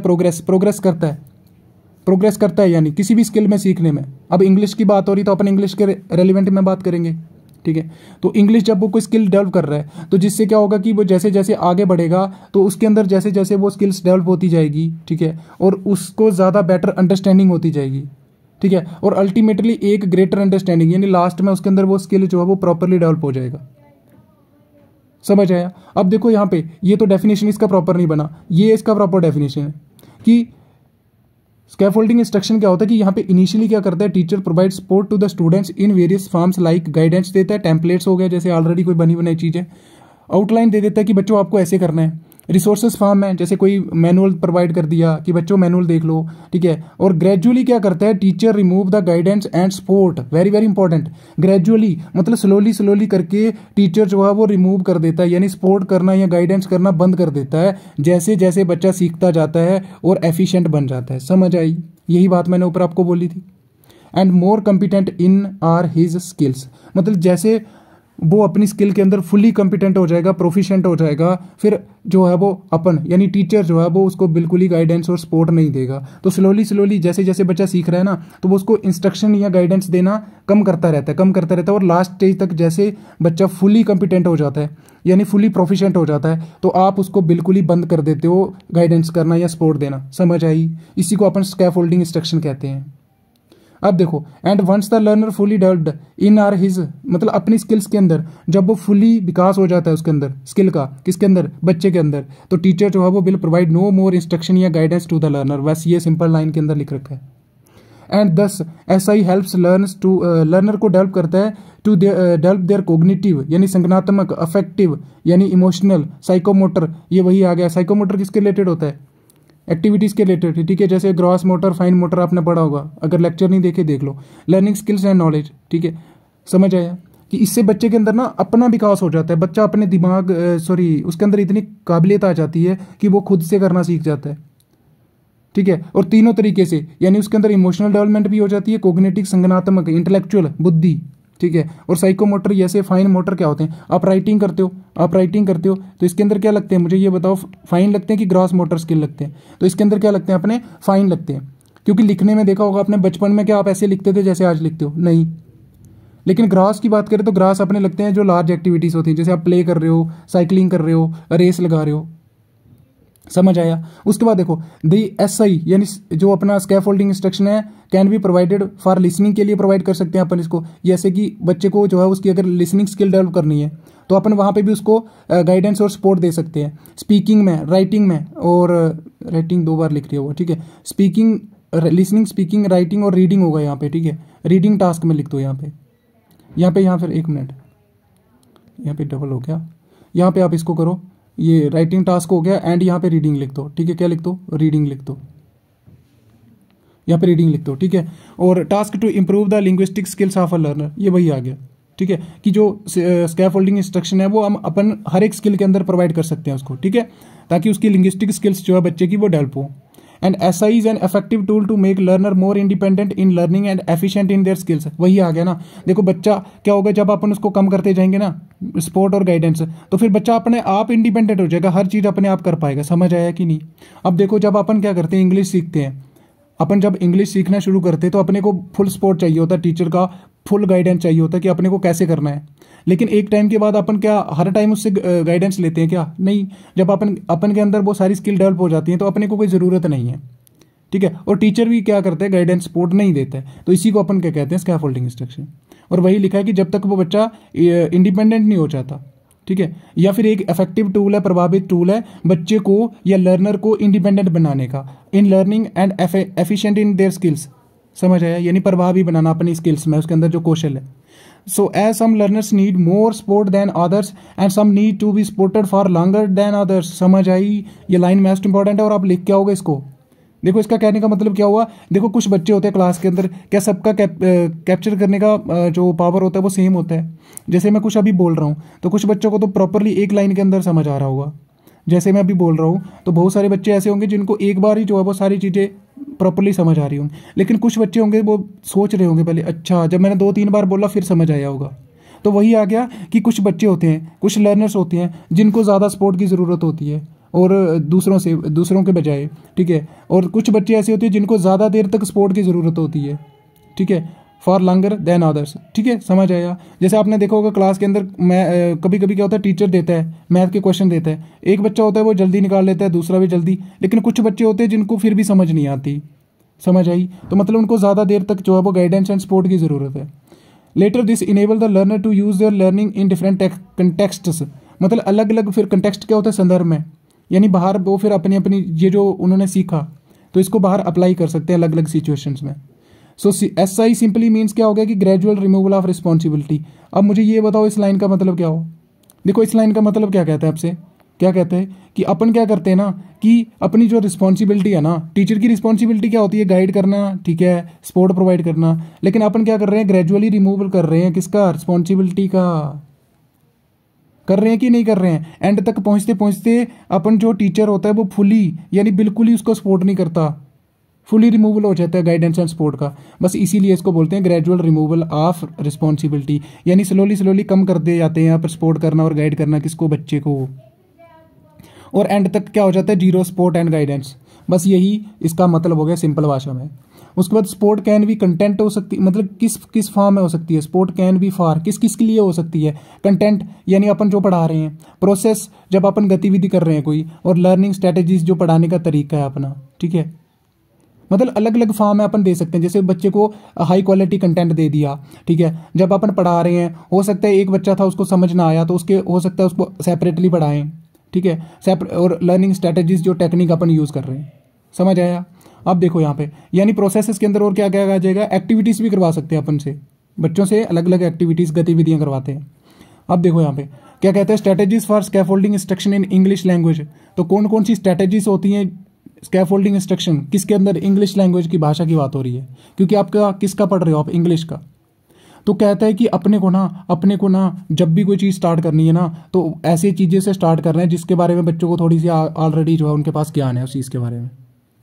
प्रोग्रेस करता है यानी किसी भी स्किल में सीखने में। अब इंग्लिश की बात हो रही तो अपन इंग्लिश के रेलिवेंट में बात करेंगे, ठीक है। तो इंग्लिश जब वो कोई स्किल डेवलप कर रहा है, तो जिससे क्या होगा कि वो जैसे जैसे आगे बढ़ेगा तो उसके अंदर जैसे जैसे वो स्किल्स डेवलप होती जाएगी, ठीक है, और उसको ज़्यादा बेटर अंडरस्टैंडिंग होती जाएगी, ठीक है, और अल्टीमेटली एक ग्रेटर अंडरस्टैंडिंग, यानी लास्ट में उसके अंदर वो स्किल जो है वो प्रॉपरली डेवलप हो जाएगा। समझ आया। अब देखो यहाँ पे ये तो डेफिनेशन इसका प्रॉपर नहीं बना, ये इसका प्रॉपर डेफिनेशन है कि स्कैफोल्डिंग इंस्ट्रक्शन क्या होता है कि यहाँ पे इनिशियली क्या करता है, teacher provide support to the students in various forms like guidance देता है, टेम्पलेट्स हो गए जैसे ऑलरेडी कोई बनी बनाई चीज़ है, आउटलाइन दे देता है कि बच्चों आपको ऐसे करना है, रिसोर्सेज फॉर्म है जैसे कोई मैनुअल प्रोवाइड कर दिया कि बच्चों मैनुअल देख लो, ठीक है। और ग्रेजुअली क्या करता है, teacher remove the guidance and support, very very important, gradually मतलब स्लोली करके टीचर जो है वो रिमूव कर देता है, यानी सपोर्ट करना या गाइडेंस करना बंद कर देता है जैसे जैसे बच्चा सीखता जाता है और एफिशिएंट बन जाता है। समझ आई, यही बात मैंने ऊपर आपको बोली थी। And more competent in or his skills, मतलब जैसे वो अपनी स्किल के अंदर फुली कॉम्पिटेंट हो जाएगा, प्रोफिशिएंट हो जाएगा, फिर जो है वो अपन यानी टीचर जो है वो उसको बिल्कुल ही गाइडेंस और सपोर्ट नहीं देगा। तो स्लोली जैसे जैसे बच्चा सीख रहा है ना, तो वो उसको इंस्ट्रक्शन या गाइडेंस देना कम करता रहता है, और लास्ट स्टेज तक जैसे बच्चा फुली कॉम्पिटेंट हो जाता है यानी फुली प्रोफिशिएंट हो जाता है, तो आप उसको बिल्कुल ही बंद कर देते हो गाइडेंस करना या सपोर्ट देना। समझ आई, इसी को अपन स्कैफोल्डिंग इंस्ट्रक्शन कहते हैं। अब देखो, and once the learner fully developed in or his, मतलब अपनी स्किल्स के अंदर जब वो फुली विकास हो जाता है उसके अंदर स्किल का, किसके अंदर, बच्चे के अंदर, तो टीचर जो है वो will provide no more instruction या गाइडेंस टू द लर्नर। बस ये सिंपल लाइन के अंदर लिख रखा है। एंड दस ऐसा ही हेल्प्स लर्नर को डेवलप करता है टू डेवलप देयर कोग्निटिव यानी संज्ञानात्मक, अफेक्टिव यानी इमोशनल, साइकोमोटर, ये वही आ गया। साइकोमोटर किसके रिलेटेड होता है, एक्टिविटीज़ के रिलेटेड, ठीक है, जैसे ग्रॉस मोटर, फाइन मोटर आपने पढ़ा होगा, अगर लेक्चर नहीं देखे देख लो। लर्निंग स्किल्स एंड नॉलेज, ठीक है। समझ आया कि इससे बच्चे के अंदर ना अपना विकास हो जाता है, बच्चा अपने दिमाग उसके अंदर इतनी काबिलियत आ जाती है कि वो खुद से करना सीख जाता है, ठीक है। और तीनों तरीके से, यानी उसके अंदर इमोशनल डेवलपमेंट भी हो जाती है, कोग्निटिव संज्ञानात्मक, इंटेलेक्चुअल बुद्धि, ठीक है, और साइकोमोटर जैसे फाइन मोटर क्या होते हैं। आप राइटिंग करते हो तो इसके अंदर क्या लगते हैं, मुझे ये बताओ, फाइन लगते हैं कि ग्रॉस मोटर स्किल लगते हैं। तो इसके अंदर क्या लगते हैं, अपने फाइन लगते हैं, क्योंकि लिखने में देखा होगा आपने बचपन में, क्या आप ऐसे लिखते थे जैसे आज लिखते हो, नहीं। लेकिन ग्रास की बात करें तो ग्रास अपने लगते हैं जो लार्ज एक्टिविटीज़ होती हैं, जैसे आप प्ले कर रहे हो, साइकिलिंग कर रहे हो, रेस लगा रहे हो। समझ आया। उसके बाद देखो दी SI यानी जो अपना स्कैफोल्डिंग इंस्ट्रक्शन है can be provided for listening के लिए प्रोवाइड कर सकते हैं अपन इसको, जैसे कि बच्चे को जो है उसकी अगर लिसनिंग स्किल डेवलप करनी है तो अपन वहाँ पे भी उसको गाइडेंस और सपोर्ट दे सकते हैं। स्पीकिंग में, राइटिंग में, और राइटिंग 2 बार लिख रही होगा, ठीक है, स्पीकिंग, लिसनिंग, स्पीकिंग, राइटिंग और रीडिंग होगा यहाँ पे, ठीक है। रीडिंग टास्क में लिख दो यहाँ फिर 1 मिनट, यहाँ पे डबल हो गया, यहाँ पे आप इसको करो, ये राइटिंग टास्क हो गया, एंड यहाँ पे रीडिंग लिख दो, ठीक है। क्या लिख दो, रीडिंग लिख दो, यहाँ पे रीडिंग लिख दो, ठीक है। और task to improve the linguistic skills of a learner, ये वही आ गया, ठीक है, कि जो स्कैफोल्डिंग इंस्ट्रक्शन है वो हम अपन हर एक स्किल के अंदर प्रोवाइड कर सकते हैं उसको, ठीक है, ताकि उसकी लिंग्विस्टिक स्किल्स जो है बच्चे की वो डेवलप हो। And SI is an effective tool to make learner more independent in learning and efficient in their skills, वही आ गया ना। देखो बच्चा क्या होगा, जब अपन उसको कम करते जाएंगे ना सपोर्ट और गाइडेंस, तो फिर बच्चा अपने आप इंडिपेंडेंट हो जाएगा, हर चीज़ अपने आप कर पाएगा। समझ आया कि नहीं। अब देखो जब अपन क्या करते हैं, इंग्लिश सीखते हैं, अपन जब इंग्लिश सीखना शुरू करते हैं तो अपने को फुल सपोर्ट चाहिए होता है, टीचर का फुल गाइडेंस चाहिए होता है कि अपने को कैसे करना है। लेकिन एक टाइम के बाद अपन क्या हर टाइम उससे गाइडेंस लेते हैं क्या, नहीं। जब अपन के अंदर वो सारी स्किल डेवलप हो जाती है तो अपने को कोई ज़रूरत नहीं है, ठीक है। और टीचर भी क्या करते हैं, गाइडेंस सपोर्ट नहीं देता है, तो इसी को अपन क्या कहते हैं, स्कैफोल्डिंग इंस्ट्रक्शन। और वही लिखा है कि जब तक वो बच्चा इंडिपेंडेंट नहीं हो जाता, ठीक है, या फिर एक इफेक्टिव टूल है, प्रभावित टूल है बच्चे को या लर्नर को इंडिपेंडेंट बनाने का, in learning and efficient in their skills. समझ आया, यानी प्रभावी बनाना अपनी स्किल्स में, उसके अंदर जो कौशल है। So as some learners need more support than others and some need to be supported for longer than others. समझ आई, ये लाइन मोस्ट इंपॉर्टेंट है और आप लिख के आओगे इसको। देखो इसका कहने का मतलब क्या हुआ, देखो कुछ बच्चे होते हैं क्लास के अंदर, क्या सबका कैप्चर करने का जो पावर होता है वो सेम होता है। जैसे मैं कुछ अभी बोल रहा हूँ तो कुछ बच्चों को तो प्रॉपरली एक लाइन के अंदर समझ आ रहा होगा, जैसे मैं अभी बोल रहा हूँ, तो बहुत सारे बच्चे ऐसे होंगे जिनको एक बार ही जो है वो सारी चीज़ें प्रॉपरली समझ आ रही होंगी। लेकिन कुछ बच्चे होंगे वो सोच रहे होंगे पहले, अच्छा जब मैंने 2-3 बार बोला फिर समझ आया होगा। तो वही आ गया कि कुछ बच्चे होते हैं, कुछ लर्नर्स होते हैं जिनको ज़्यादा सपोर्ट की ज़रूरत होती है और दूसरों के बजाय, ठीक है। और कुछ बच्चे ऐसे होते हैं जिनको ज़्यादा देर तक सपोर्ट की ज़रूरत होती है, ठीक है, फॉर लॉन्गर देन अदर्स। ठीक है, समझ आया। जैसे आपने देखा होगा क्लास के अंदर मैं कभी कभी क्या होता है, टीचर देता है मैथ के क्वेश्चन देता है, एक बच्चा होता है वो जल्दी निकाल लेता है, दूसरा भी जल्दी, लेकिन कुछ बच्चे होते हैं जिनको फिर भी समझ नहीं आती। समझ आई, तो मतलब उनको ज़्यादा देर तक जो है वो गाइडेंस एंड सपोर्ट की ज़रूरत है। Later this enable the learner to use their learning in different contexts. मतलब अलग अलग फिर कंटेक्स्ट क्या होता है, संदर्भ में, यानी बाहर वो फिर अपनी अपनी ये जो उन्होंने सीखा तो इसको बाहर अप्लाई कर सकते हैं अलग अलग सिचुएशंस में। सो SI सिंपली मीन्स क्या हो गया कि ग्रेजुअल रिमूवल ऑफ रिस्पॉन्सिबिलिटी। अब मुझे ये बताओ इस लाइन का मतलब क्या हो। देखो इस लाइन का मतलब क्या कहता है, आपसे क्या कहते हैं कि अपन क्या करते हैं ना कि अपनी जो रिस्पॉन्सिबिलिटी है ना, टीचर की रिस्पॉन्सिबिलिटी क्या होती है, गाइड करना, ठीक है, सपोर्ट प्रोवाइड करना, लेकिन अपन क्या कर रहे हैं, ग्रेजुअली रिमूवल कर रहे हैं किसका, रिस्पॉन्सिबिलिटी का। कर रहे हैं कि नहीं कर रहे हैं। एंड तक पहुंचते पहुंचते अपन जो टीचर होता है वो फुली यानी बिल्कुल ही उसको सपोर्ट नहीं करता, फुली रिमूवल हो जाता है गाइडेंस एंड सपोर्ट का। बस इसीलिए इसको बोलते हैं ग्रेजुअल रिमूवल ऑफ रिस्पॉन्सिबिलिटी, यानी स्लोली स्लोली कम करते जाते हैं यहाँ पर सपोर्ट करना और गाइड करना किसको, बच्चे को। और एंड तक क्या हो जाता है, जीरो सपोर्ट एंड गाइडेंस। बस यही इसका मतलब हो गया सिंपल भाषा में। उसके बाद स्पोर्ट कैन भी कंटेंट हो सकती, मतलब किस किस फॉर्म में हो सकती है। स्पोर्ट कैन भी फॉर किस किस के लिए हो सकती है, कंटेंट यानी अपन जो पढ़ा रहे हैं, प्रोसेस जब अपन गतिविधि कर रहे हैं कोई, और लर्निंग स्ट्रेटेजीज जो पढ़ाने का तरीका है अपना, ठीक है। मतलब अलग अलग फॉर्म में अपन दे सकते हैं। जैसे बच्चे को हाई क्वालिटी कंटेंट दे दिया, ठीक है, जब अपन पढ़ा रहे हैं हो सकता है एक बच्चा था उसको समझ ना आया तो उसके हो सकता है उसको सेपरेटली पढ़ाएं, ठीक है, और लर्निंग स्ट्रेटेजीज जो टेक्निक अपन यूज़ कर रहे हैं। समझ आया। अब देखो यहाँ पे यानी प्रोसेसेस के अंदर और क्या क्या आ जाएगा, एक्टिविटीज़ भी करवा सकते हैं अपन से, बच्चों से अलग अलग एक्टिविटीज़ गतिविधियाँ करवाते हैं। अब देखो यहाँ पे क्या कहते हैं, strategies for scaffolding instruction in English language. तो कौन कौन सी स्ट्रेटेजीज होती हैं स्कैफोल्डिंग इंस्ट्रक्शन, किसके अंदर, इंग्लिश लैंग्वेज की भाषा की बात हो रही है, क्योंकि आपका किसका पढ़ रहे हो आप, इंग्लिश का। तो कहता है कि अपने को ना जब भी कोई चीज़ स्टार्ट करनी है ना तो ऐसी चीज़ें से स्टार्ट करना है जिसके बारे में बच्चों को थोड़ी सी ऑलरेडी जो है उनके पास ज्ञान है उस चीज़ के बारे में।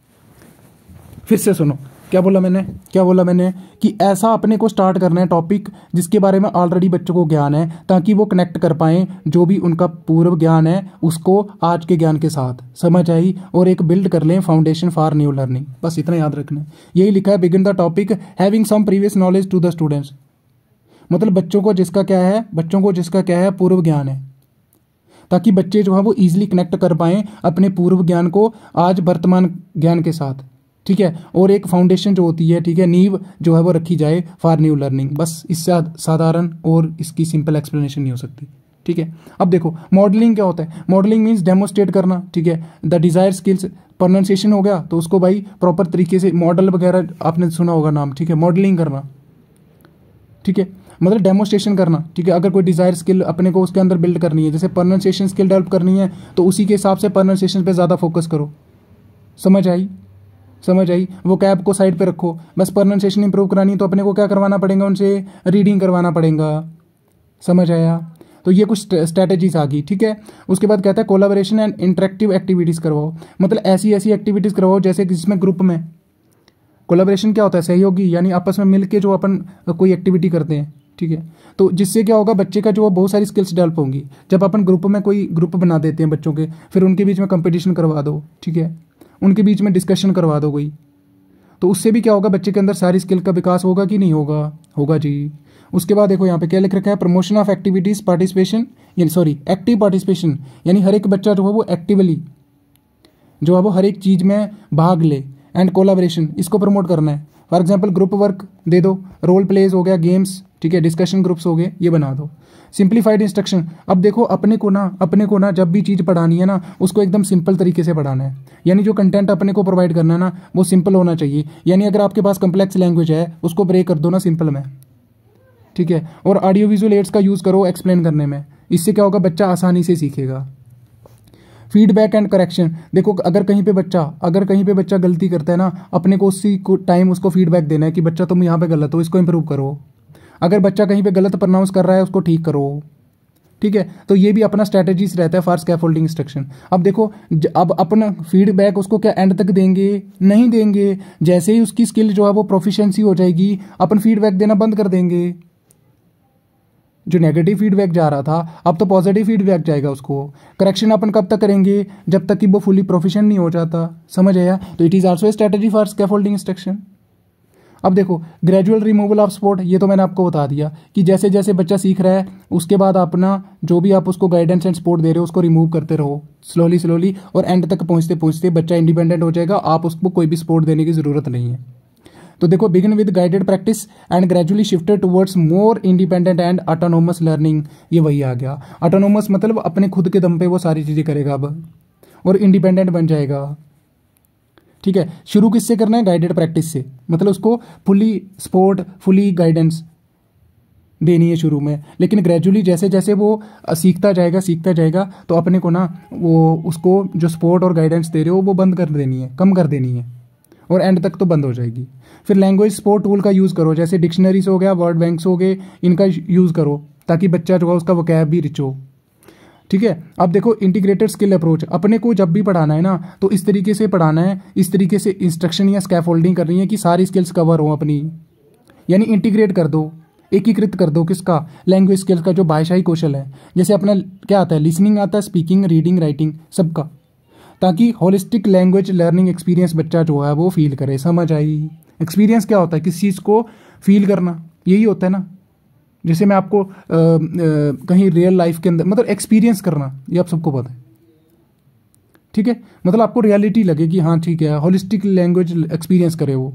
फिर से सुनो क्या बोला मैंने कि ऐसा अपने को स्टार्ट करना है टॉपिक जिसके बारे में ऑलरेडी बच्चों को ज्ञान है, ताकि वो कनेक्ट कर पाएँ जो भी उनका पूर्व ज्ञान है उसको आज के ज्ञान के साथ। समझ आई। और एक बिल्ड कर लें फाउंडेशन फॉर न्यू लर्निंग। बस इतना याद रखना। यही लिखा है, begin the topic having some previous knowledge to the students. मतलब बच्चों को जिसका क्या है पूर्व ज्ञान है, ताकि बच्चे जो है वो इजीली कनेक्ट कर पाएँ अपने पूर्व ज्ञान को आज वर्तमान ज्ञान के साथ, ठीक है। और एक फाउंडेशन जो होती है, ठीक है, नींव जो है वो रखी जाए फॉर न्यू लर्निंग। बस इससे साधारण और इसकी सिंपल एक्सप्लेनेशन नहीं हो सकती, ठीक है। अब देखो मॉडलिंग क्या होता है, मॉडलिंग मीन्स डेमोस्ट्रेट करना, ठीक है, द डिजायर स्किल्स। प्रोनाउंसिएशन हो गया तो उसको भाई प्रॉपर तरीके से, मॉडल वगैरह आपने सुना होगा नाम, ठीक है, मॉडलिंग करना, ठीक है, मतलब डेमोस्ट्रेशन करना, ठीक है। अगर कोई डिजायर स्किल अपने को उसके अंदर बिल्ड करनी है, जैसे प्रोनाउंसिएशन स्किल डेवलप करनी है तो उसी के हिसाब से प्रोनाउंसिएशन पे ज़्यादा फोकस करो। समझ आई। वो कैब को साइड पे रखो। बस प्रोनाउंसिएशन इंप्रूव करानी है तो अपने को क्या करवाना पड़ेगा, उनसे रीडिंग करवाना पड़ेगा। समझ आया। तो ये कुछ स्ट्रैटेजीज आ गई, ठीक है। उसके बाद कहता है कोलैबोरेशन एंड इंटरेक्टिव एक्टिविटीज़ करवाओ। मतलब ऐसी एक्टिविटीज़ करवाओ जैसे कि जिसमें ग्रुप में कोलैबोरेशन क्या होता है, सहयोगी, यानी आपस में मिलके जो अपन कोई एक्टिविटी करते हैं, ठीक है। तो जिससे क्या होगा, बच्चे का जो बहुत सारी स्किल्स डेवलप होंगी। जब अपन ग्रुप में कोई ग्रुप बना देते हैं बच्चों के, फिर उनके बीच में कंपटीशन करवा दो, ठीक है, उनके बीच में डिस्कशन करवा दो कोई, तो उससे भी क्या होगा, बच्चे के अंदर सारी स्किल का विकास होगा कि नहीं होगा, होगा जी। उसके बाद देखो यहाँ पे क्या लिख रखा है, प्रमोशन ऑफ एक्टिविटीज़ पार्टिसिपेशन, यानी एक्टिव पार्टिसिपेशन, यानी हर एक बच्चा जो है वो एक्टिवली जो है वो हर एक चीज़ में भाग ले, एंड कोलैबोरेशन, इसको प्रमोट करना है। फॉर एग्जाम्पल ग्रुप वर्क दे दो, रोल प्लेज हो गया, गेम्स, ठीक है, डिस्कशन ग्रुप्स हो गए, ये बना दो। सिंप्लीफाइड इंस्ट्रक्शन, अब देखो अपने को ना जब भी चीज़ पढ़ानी है ना उसको एकदम सिंपल तरीके से पढ़ाना है, यानी जो कंटेंट अपने को प्रोवाइड करना है ना वो सिंपल होना चाहिए। यानी अगर आपके पास कम्प्लेक्स लैंग्वेज है उसको ब्रेक कर दो ना सिंपल में, ठीक है। और ऑडियो विजुअल एड्स का यूज़ करो एक्सप्लेन करने में, इससे क्या होगा, बच्चा आसानी से सीखेगा। फीडबैक एंड करेक्शन, देखो अगर कहीं पे बच्चा गलती करता है ना, अपने को उसी को टाइम उसको फीडबैक देना है कि बच्चा तुम यहाँ पे गलत हो, इसको इंप्रूव करो। अगर बच्चा कहीं पे गलत प्रोनाउंस कर रहा है उसको ठीक करो, ठीक है। तो ये भी अपना स्ट्रैटेजीज रहता है फॉर स्कैफोल्डिंग इंस्ट्रक्शन। अब देखो अब अपना फीडबैक उसको क्या एंड तक देंगे, नहीं देंगे। जैसे ही उसकी स्किल जो है वो प्रोफिशिएंसी हो जाएगी अपन फीडबैक देना बंद कर देंगे। जो नेगेटिव फीडबैक जा रहा था अब तो पॉजिटिव फीडबैक जाएगा उसको। करेक्शन अपन कब तक करेंगे, जब तक कि वो फुली प्रोफिशिएंट नहीं हो जाता, समझ आया। तो it is also a strategy for scaffolding instruction. अब देखो ग्रेजुअल रिमूवल ऑफ सपोर्ट, ये तो मैंने आपको बता दिया कि जैसे जैसे बच्चा सीख रहा है उसके बाद अपना जो भी आप उसको गाइडेंस एंड सपोर्ट दे रहे हो उसको रिमूव करते रहो स्लोली, और एंड तक पहुंचते पहुंचते बच्चा इंडिपेंडेंट हो जाएगा, आप उसको कोई भी सपोर्ट देने की जरूरत नहीं है। तो देखो begin with guided practice and gradually shifted towards more independent and autonomous learning, ये वही आ गया। ऑटोनोमस मतलब अपने खुद के दम पे वो सारी चीज़ें करेगा अब और इंडिपेंडेंट बन जाएगा, ठीक है। शुरू किससे करना है, गाइडेड प्रैक्टिस से, मतलब उसको फुली सपोर्ट फुली गाइडेंस देनी है शुरू में, लेकिन ग्रेजुअली जैसे जैसे वो सीखता जाएगा तो अपने को ना वो उसको जो सपोर्ट और गाइडेंस दे रहे हो वो बंद कर देनी है, कम कर देनी है, और एंड तक तो बंद हो जाएगी। फिर लैंग्वेज सपोर्ट टूल का यूज़ करो, जैसे डिक्शनरीज हो गया, वर्ड बैंक्स हो गए, इनका यूज़ करो ताकि बच्चा जो है उसका वोकैब भी रिच हो, ठीक है। अब देखो इंटीग्रेटेड स्किल अप्रोच, अपने को जब भी पढ़ाना है ना तो इस तरीके से पढ़ाना है, इस तरीके से इंस्ट्रक्शन या स्कैफोल्डिंग करनी है कि सारी स्किल्स कवर हो अपनी, यानी इंटीग्रेट कर दो, एकीकृत कर दो किसका, लैंग्वेज स्किल्स का जो भाषाई कौशल है। जैसे अपना क्या आता है, लिसनिंग आता है, स्पीकिंग, रीडिंग, राइटिंग, सबका, ताकि होलिस्टिक लैंग्वेज लर्निंग एक्सपीरियंस बच्चा जो है वो फील करे। समझ आई। एक्सपीरियंस क्या होता है, किसी चीज़ को फील करना, यही होता है ना। जैसे मैं आपको कहीं रियल लाइफ के अंदर मतलब एक्सपीरियंस करना, ये आप सबको पता है, ठीक है। मतलब आपको रियलिटी लगे कि हाँ ठीक है, होलिस्टिक लैंग्वेज एक्सपीरियंस करे वो।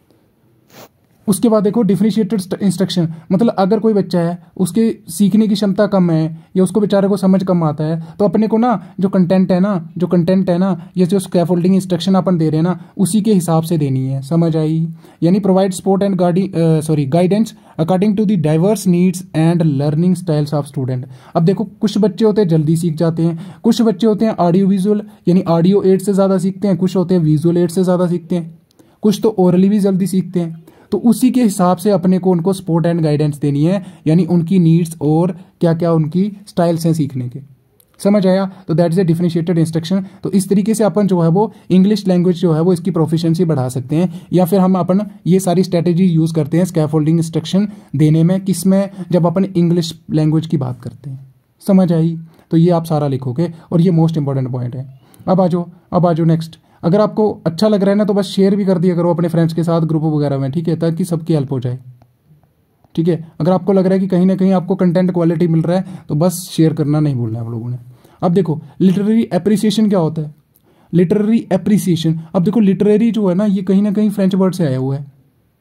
उसके बाद देखो डिफरेंशिएटेड इंस्ट्रक्शन, मतलब अगर कोई बच्चा है उसके सीखने की क्षमता कम है या उसको बेचारे को समझ कम आता है तो अपने को ना जो कंटेंट है ना ये जो स्कैफोल्डिंग इंस्ट्रक्शन अपन दे रहे हैं ना उसी के हिसाब से देनी है। समझ आई। यानी provide support and guidance according to the diverse needs and learning styles of student. अब देखो कुछ बच्चे होते हैं जल्दी सीख जाते हैं, कुछ बच्चे होते हैं ऑडियो विजुअल यानी ऑडियो एड से ज़्यादा सीखते हैं, कुछ होते हैं विजुअल एड से ज़्यादा सीखते हैं, कुछ तो ओरली भी जल्दी सीखते हैं। तो उसी के हिसाब से अपने को उनको सपोर्ट एंड गाइडेंस देनी है, यानी उनकी नीड्स और क्या क्या उनकी स्टाइल्स हैं सीखने के। समझ आया। तो that is a differentiated instruction. तो इस तरीके से अपन जो है वो इंग्लिश लैंग्वेज जो है वो इसकी प्रोफिशिएंसी बढ़ा सकते हैं, या फिर हम अपन ये सारी स्ट्रेटेजी यूज़ करते हैं स्कैफोल्डिंग इंस्ट्रक्शन देने में, किसमें, जब अपन इंग्लिश लैंग्वेज की बात करते हैं। समझ आई। तो ये आप सारा लिखोगे और ये मोस्ट इंपॉर्टेंट पॉइंट है। अब आ जाओ नेक्स्ट। अगर आपको अच्छा लग रहा है ना तो बस शेयर भी कर दिया करो अपने फ्रेंड्स के साथ ग्रुप वगैरह में, ठीक है, ताकि सबकी हेल्प हो जाए, ठीक है। अगर आपको लग रहा है कि कहीं ना कहीं आपको कंटेंट क्वालिटी मिल रहा है तो बस शेयर करना नहीं भूलना है आप लोगों ने। अब देखो लिटरेरी एप्रिसिएशन क्या होता है, लिटरेरी एप्रिसिएशन। अब देखो लिटरेरी जो है ना ये कहीं ना कहीं फ्रेंच वर्ड से आया हुआ है,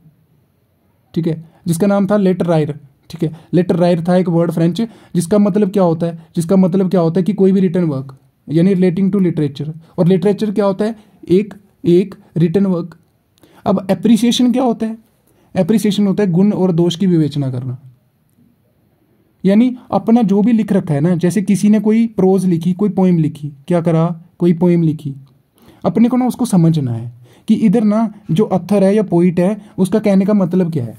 ठीक है, जिसका नाम था लेटरायर, ठीक है। लेटरायर था एक वर्ड फ्रेंच, जिसका मतलब क्या होता है कि कोई भी रिटन वर्क यानी रिलेटिंग टू लिटरेचर, और लिटरेचर क्या होता है, एक रिटन वर्क। अब एप्रिसिएशन क्या होता है, एप्रिसिएशन होता है गुण और दोष की विवेचना करना, यानी अपना जो भी लिख रखा है ना, जैसे किसी ने कोई प्रोज लिखी, कोई पोइम लिखी, क्या करा, कोई पोइम लिखी, अपने को ना उसको समझना है कि इधर ना जो अथर है या पोइट है उसका कहने का मतलब क्या है,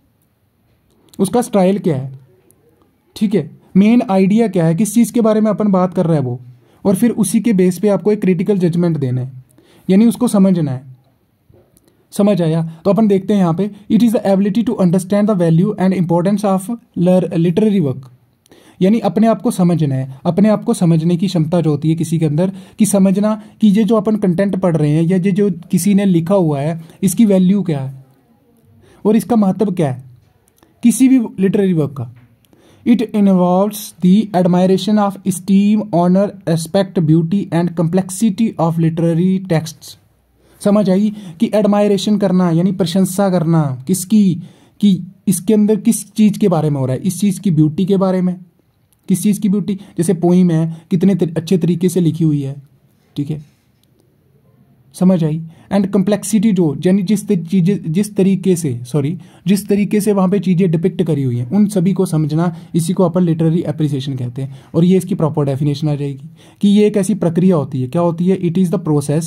उसका स्टाइल क्या है, ठीक है, मेन आइडिया क्या है, किस चीज़ के बारे में अपन बात कर रहे हैं वो, और फिर उसी के बेस पे आपको एक क्रिटिकल जजमेंट देना है, यानी उसको समझना है। समझ आया। तो अपन देखते हैं यहाँ पे, it is the ability to understand the value and importance of literary work, यानी अपने आप को समझना है, अपने आप को समझने की क्षमता जो होती है किसी के अंदर, कि समझना कि ये जो अपन कंटेंट पढ़ रहे हैं या ये जो किसी ने लिखा हुआ है इसकी वैल्यू क्या है और इसका महत्व क्या है किसी भी लिटरेरी वर्क का। It involves the admiration of esteem, honour, respect, beauty and complexity of literary texts. समझ आई कि एडमायरेशन करना यानी प्रशंसा करना किसकी, कि इसके अंदर किस चीज़ के बारे में हो रहा है, इस चीज़ की ब्यूटी के बारे में, किस चीज़ की ब्यूटी, जैसे पोइम है कितने अच्छे तरीके से लिखी हुई है, ठीक है, समझ आई। एंड कम्प्लेक्सिटी जो यानी जिस तरीके से वहाँ पे चीज़ें डिपिक्ट करी हुई हैं उन सभी को समझना, इसी को अपन लिटरेरी एप्रिसिएशन कहते हैं। और ये इसकी प्रॉपर डेफिनेशन आ जाएगी कि ये एक ऐसी प्रक्रिया होती है, क्या होती है, it is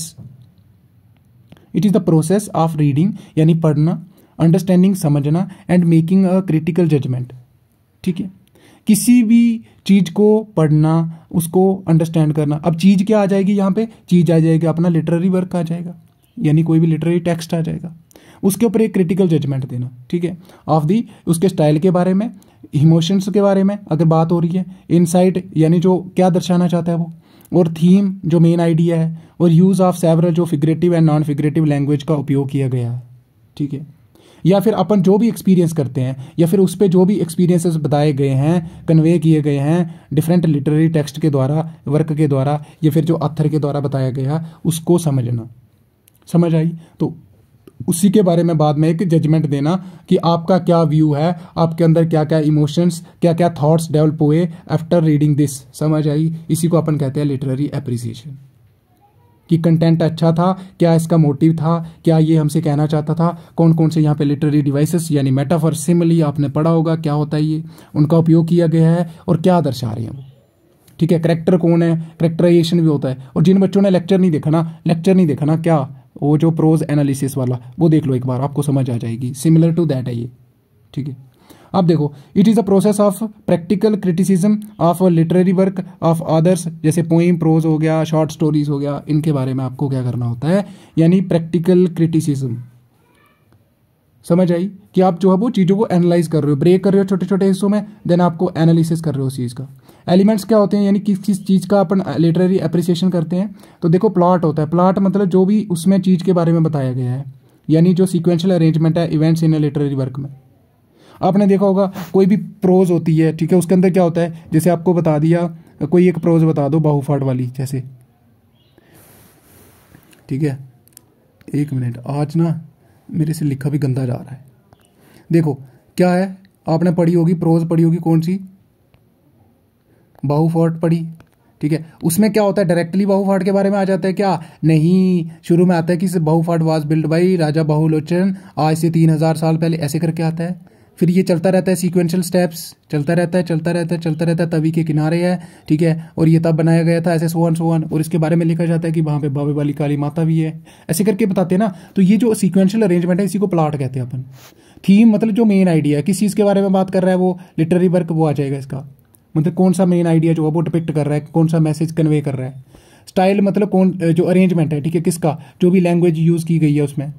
the process of reading यानी पढ़ना, अंडरस्टैंडिंग समझना, and making a critical judgment, ठीक है, किसी भी चीज़ को पढ़ना, उसको अंडरस्टैंड करना। अब चीज़ क्या आ जाएगी यहाँ पे, चीज़ आ जाएगी अपना लिटरेरी वर्क आ जाएगा, यानी कोई भी लिटरेरी टेक्स्ट आ जाएगा, उसके ऊपर एक क्रिटिकल जजमेंट देना, ठीक है, ऑफ दी, उसके स्टाइल के बारे में, इमोशंस के बारे में अगर बात हो रही है, इनसाइट यानी जो क्या दर्शाना चाहता है वो, और थीम जो मेन आइडिया है, और यूज़ ऑफ सेवरल जो figurative and non figurative language का उपयोग किया गया है, ठीक है, या फिर अपन जो भी एक्सपीरियंस करते हैं या फिर उस पर जो भी एक्सपीरियंसेस बताए गए हैं, कन्वे किए गए हैं डिफरेंट लिटरेरी टेक्स्ट के द्वारा, वर्क के द्वारा, या फिर जो ऑथर के द्वारा बताया गया उसको समझना, समझ आई। तो उसी के बारे में बाद में एक जजमेंट देना कि आपका क्या व्यू है, आपके अंदर क्या क्या इमोशंस, क्या क्या थॉट्स डेवलप हुए आफ्टर रीडिंग दिस, समझ आई। इसी को अपन कहते हैं लिटरेरी एप्रिसिएशन, कि कंटेंट अच्छा था, क्या इसका मोटिव था, क्या ये हमसे कहना चाहता था, कौन कौन से यहाँ पे लिटरेरी डिवाइसेस यानी मेटाफर, सिमिली आपने पढ़ा होगा क्या होता है ये, उनका उपयोग किया गया है और क्या दर्शा रहे हैं वो, ठीक है, करेक्टर कौन है, करेक्टराइजेशन भी होता है। और जिन बच्चों ने लेक्चर नहीं देखा ना क्या, वो जो प्रोज एनालिसिस वाला वो देख लो एक बार, आपको समझ आ जाएगी, सिमिलर टू दैट है ये, ठीक है। अब देखो, it is a process of practical criticism of literary work of others, जैसे पोइम, प्रोज हो गया, शॉर्ट स्टोरीज हो गया, इनके बारे में आपको क्या करना होता है, यानी प्रैक्टिकल क्रिटिसिज्म, समझ आई, कि आप जो है वो चीज़ों को एनालाइज कर रहे हो, ब्रेक कर रहे हो छोटे छोटे हिस्सों में, देन आपको एनालिसिस कर रहे हो उस चीज़ का। एलिमेंट्स क्या होते हैं, यानी किस किस चीज़ का अपन लिटरेरी एप्रिसिएशन करते हैं, तो देखो प्लॉट होता है, प्लॉट मतलब जो भी उसमें चीज़ के बारे में बताया गया है, यानी जो सीक्वेंशियल अरेंजमेंट है इवेंट्स इन लिटरेरी वर्क में। आपने देखा होगा कोई भी प्रोज होती है, ठीक है, उसके अंदर क्या होता है, जैसे आपको बता दिया, कोई एक प्रोज बता दो बाहुफाट वाली जैसे, ठीक है, एक मिनट, आज ना मेरे से लिखा भी गंदा जा रहा है। देखो क्या है, आपने पढ़ी होगी, प्रोज पढ़ी होगी, कौन सी, बाहुफाट पढ़ी, ठीक है, उसमें क्या होता है, डायरेक्टली बाहुफाट के बारे में आ जाता है क्या, नहीं, शुरू में आता है कि बाहुफाट was build by Raja Bahulochan आज से 3000 साल पहले, ऐसे करके आता है। फिर ये चलता रहता है, सीक्वेंशियल स्टेप्स चलता रहता है, तवी के किनारे है, ठीक है, और ये तब बनाया गया था, ऐसे सोवन, और इसके बारे में लिखा जाता है कि वहाँ पे बावे वाली काली माता भी है, ऐसे करके बताते हैं ना। तो ये जो सीक्वेंशियल अरेंजमेंट है इसी को प्लॉट कहते हैं अपन। थीम मतलब जो मेन आइडिया है, किस चीज़ के बारे में बात कर रहा है वो लिटरेरी वर्क, वो आ जाएगा इसका, मतलब कौन सा मेन आइडिया जो है वो डिपिक्ट कर रहा है, कौन सा मैसेज कन्वे कर रहा है। स्टाइल मतलब कौन, जो अरेंजमेंट है, ठीक है, किसका, जो भी लैंग्वेज यूज़ की गई है उसमें,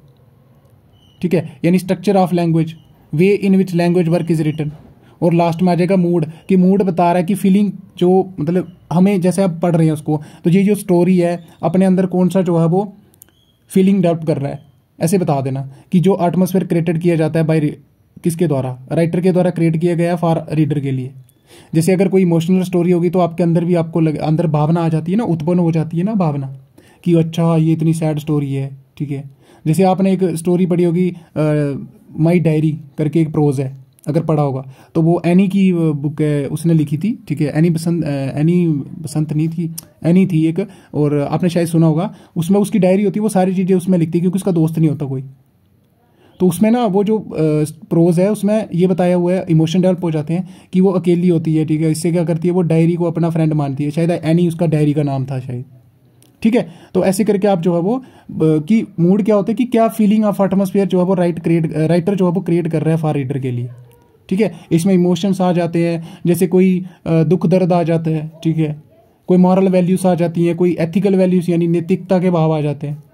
ठीक है, यानी structure of language, way in which language work is written. और लास्ट में आ जाएगा मूड, कि मूड बता रहा है कि फीलिंग जो मतलब हमें जैसे आप पढ़ रहे हैं उसको, तो ये जो स्टोरी है अपने अंदर कौन सा जो है वो फीलिंग डेवलप कर रहा है, ऐसे बता देना कि जो एटमॉस्फेयर क्रिएटेड किया जाता है बाय किसके द्वारा, राइटर के द्वारा क्रिएट किया गया है फॉर रीडर के लिए। जैसे अगर कोई इमोशनल स्टोरी होगी तो आपके अंदर भी आपको अंदर भावना आ जाती है ना, उत्पन्न हो जाती है ना भावना, कि अच्छा ये इतनी सैड स्टोरी है, ठीक है। जैसे आपने एक स्टोरी पढ़ी होगी, माई डायरी करके एक प्रोज है, अगर पढ़ा होगा तो वो एनी की बुक है, उसने लिखी थी, ठीक है, एनी बसंत नहीं थी, एनी थी एक, और आपने शायद सुना होगा, उसमें उसकी डायरी होती है, वो सारी चीज़ें उसमें लिखती है क्योंकि उसका दोस्त नहीं होता कोई। तो उसमें ना वो जो प्रोज है उसमें ये बताया हुआ है, इमोशन डेवलप हो जाते हैं कि वो अकेली होती है, ठीक है, इससे क्या करती है, वो डायरी को अपना फ्रेंड मानती है, शायद एनी उसका डायरी का नाम था शायद, ठीक है। तो ऐसे करके आप जो है वो कि मूड क्या होता है, कि क्या फीलिंग ऑफ एटमॉस्फेयर जो है वो राइटर जो है वो क्रिएट कर रहा है फॉर रीडर के लिए, ठीक है। इसमें इमोशंस आ जाते हैं, जैसे कोई दुख दर्द आ जाता है, ठीक है, कोई मॉरल वैल्यूज आ जाती हैं, कोई एथिकल वैल्यूज यानी नैतिकता के भाव आ जाते हैं,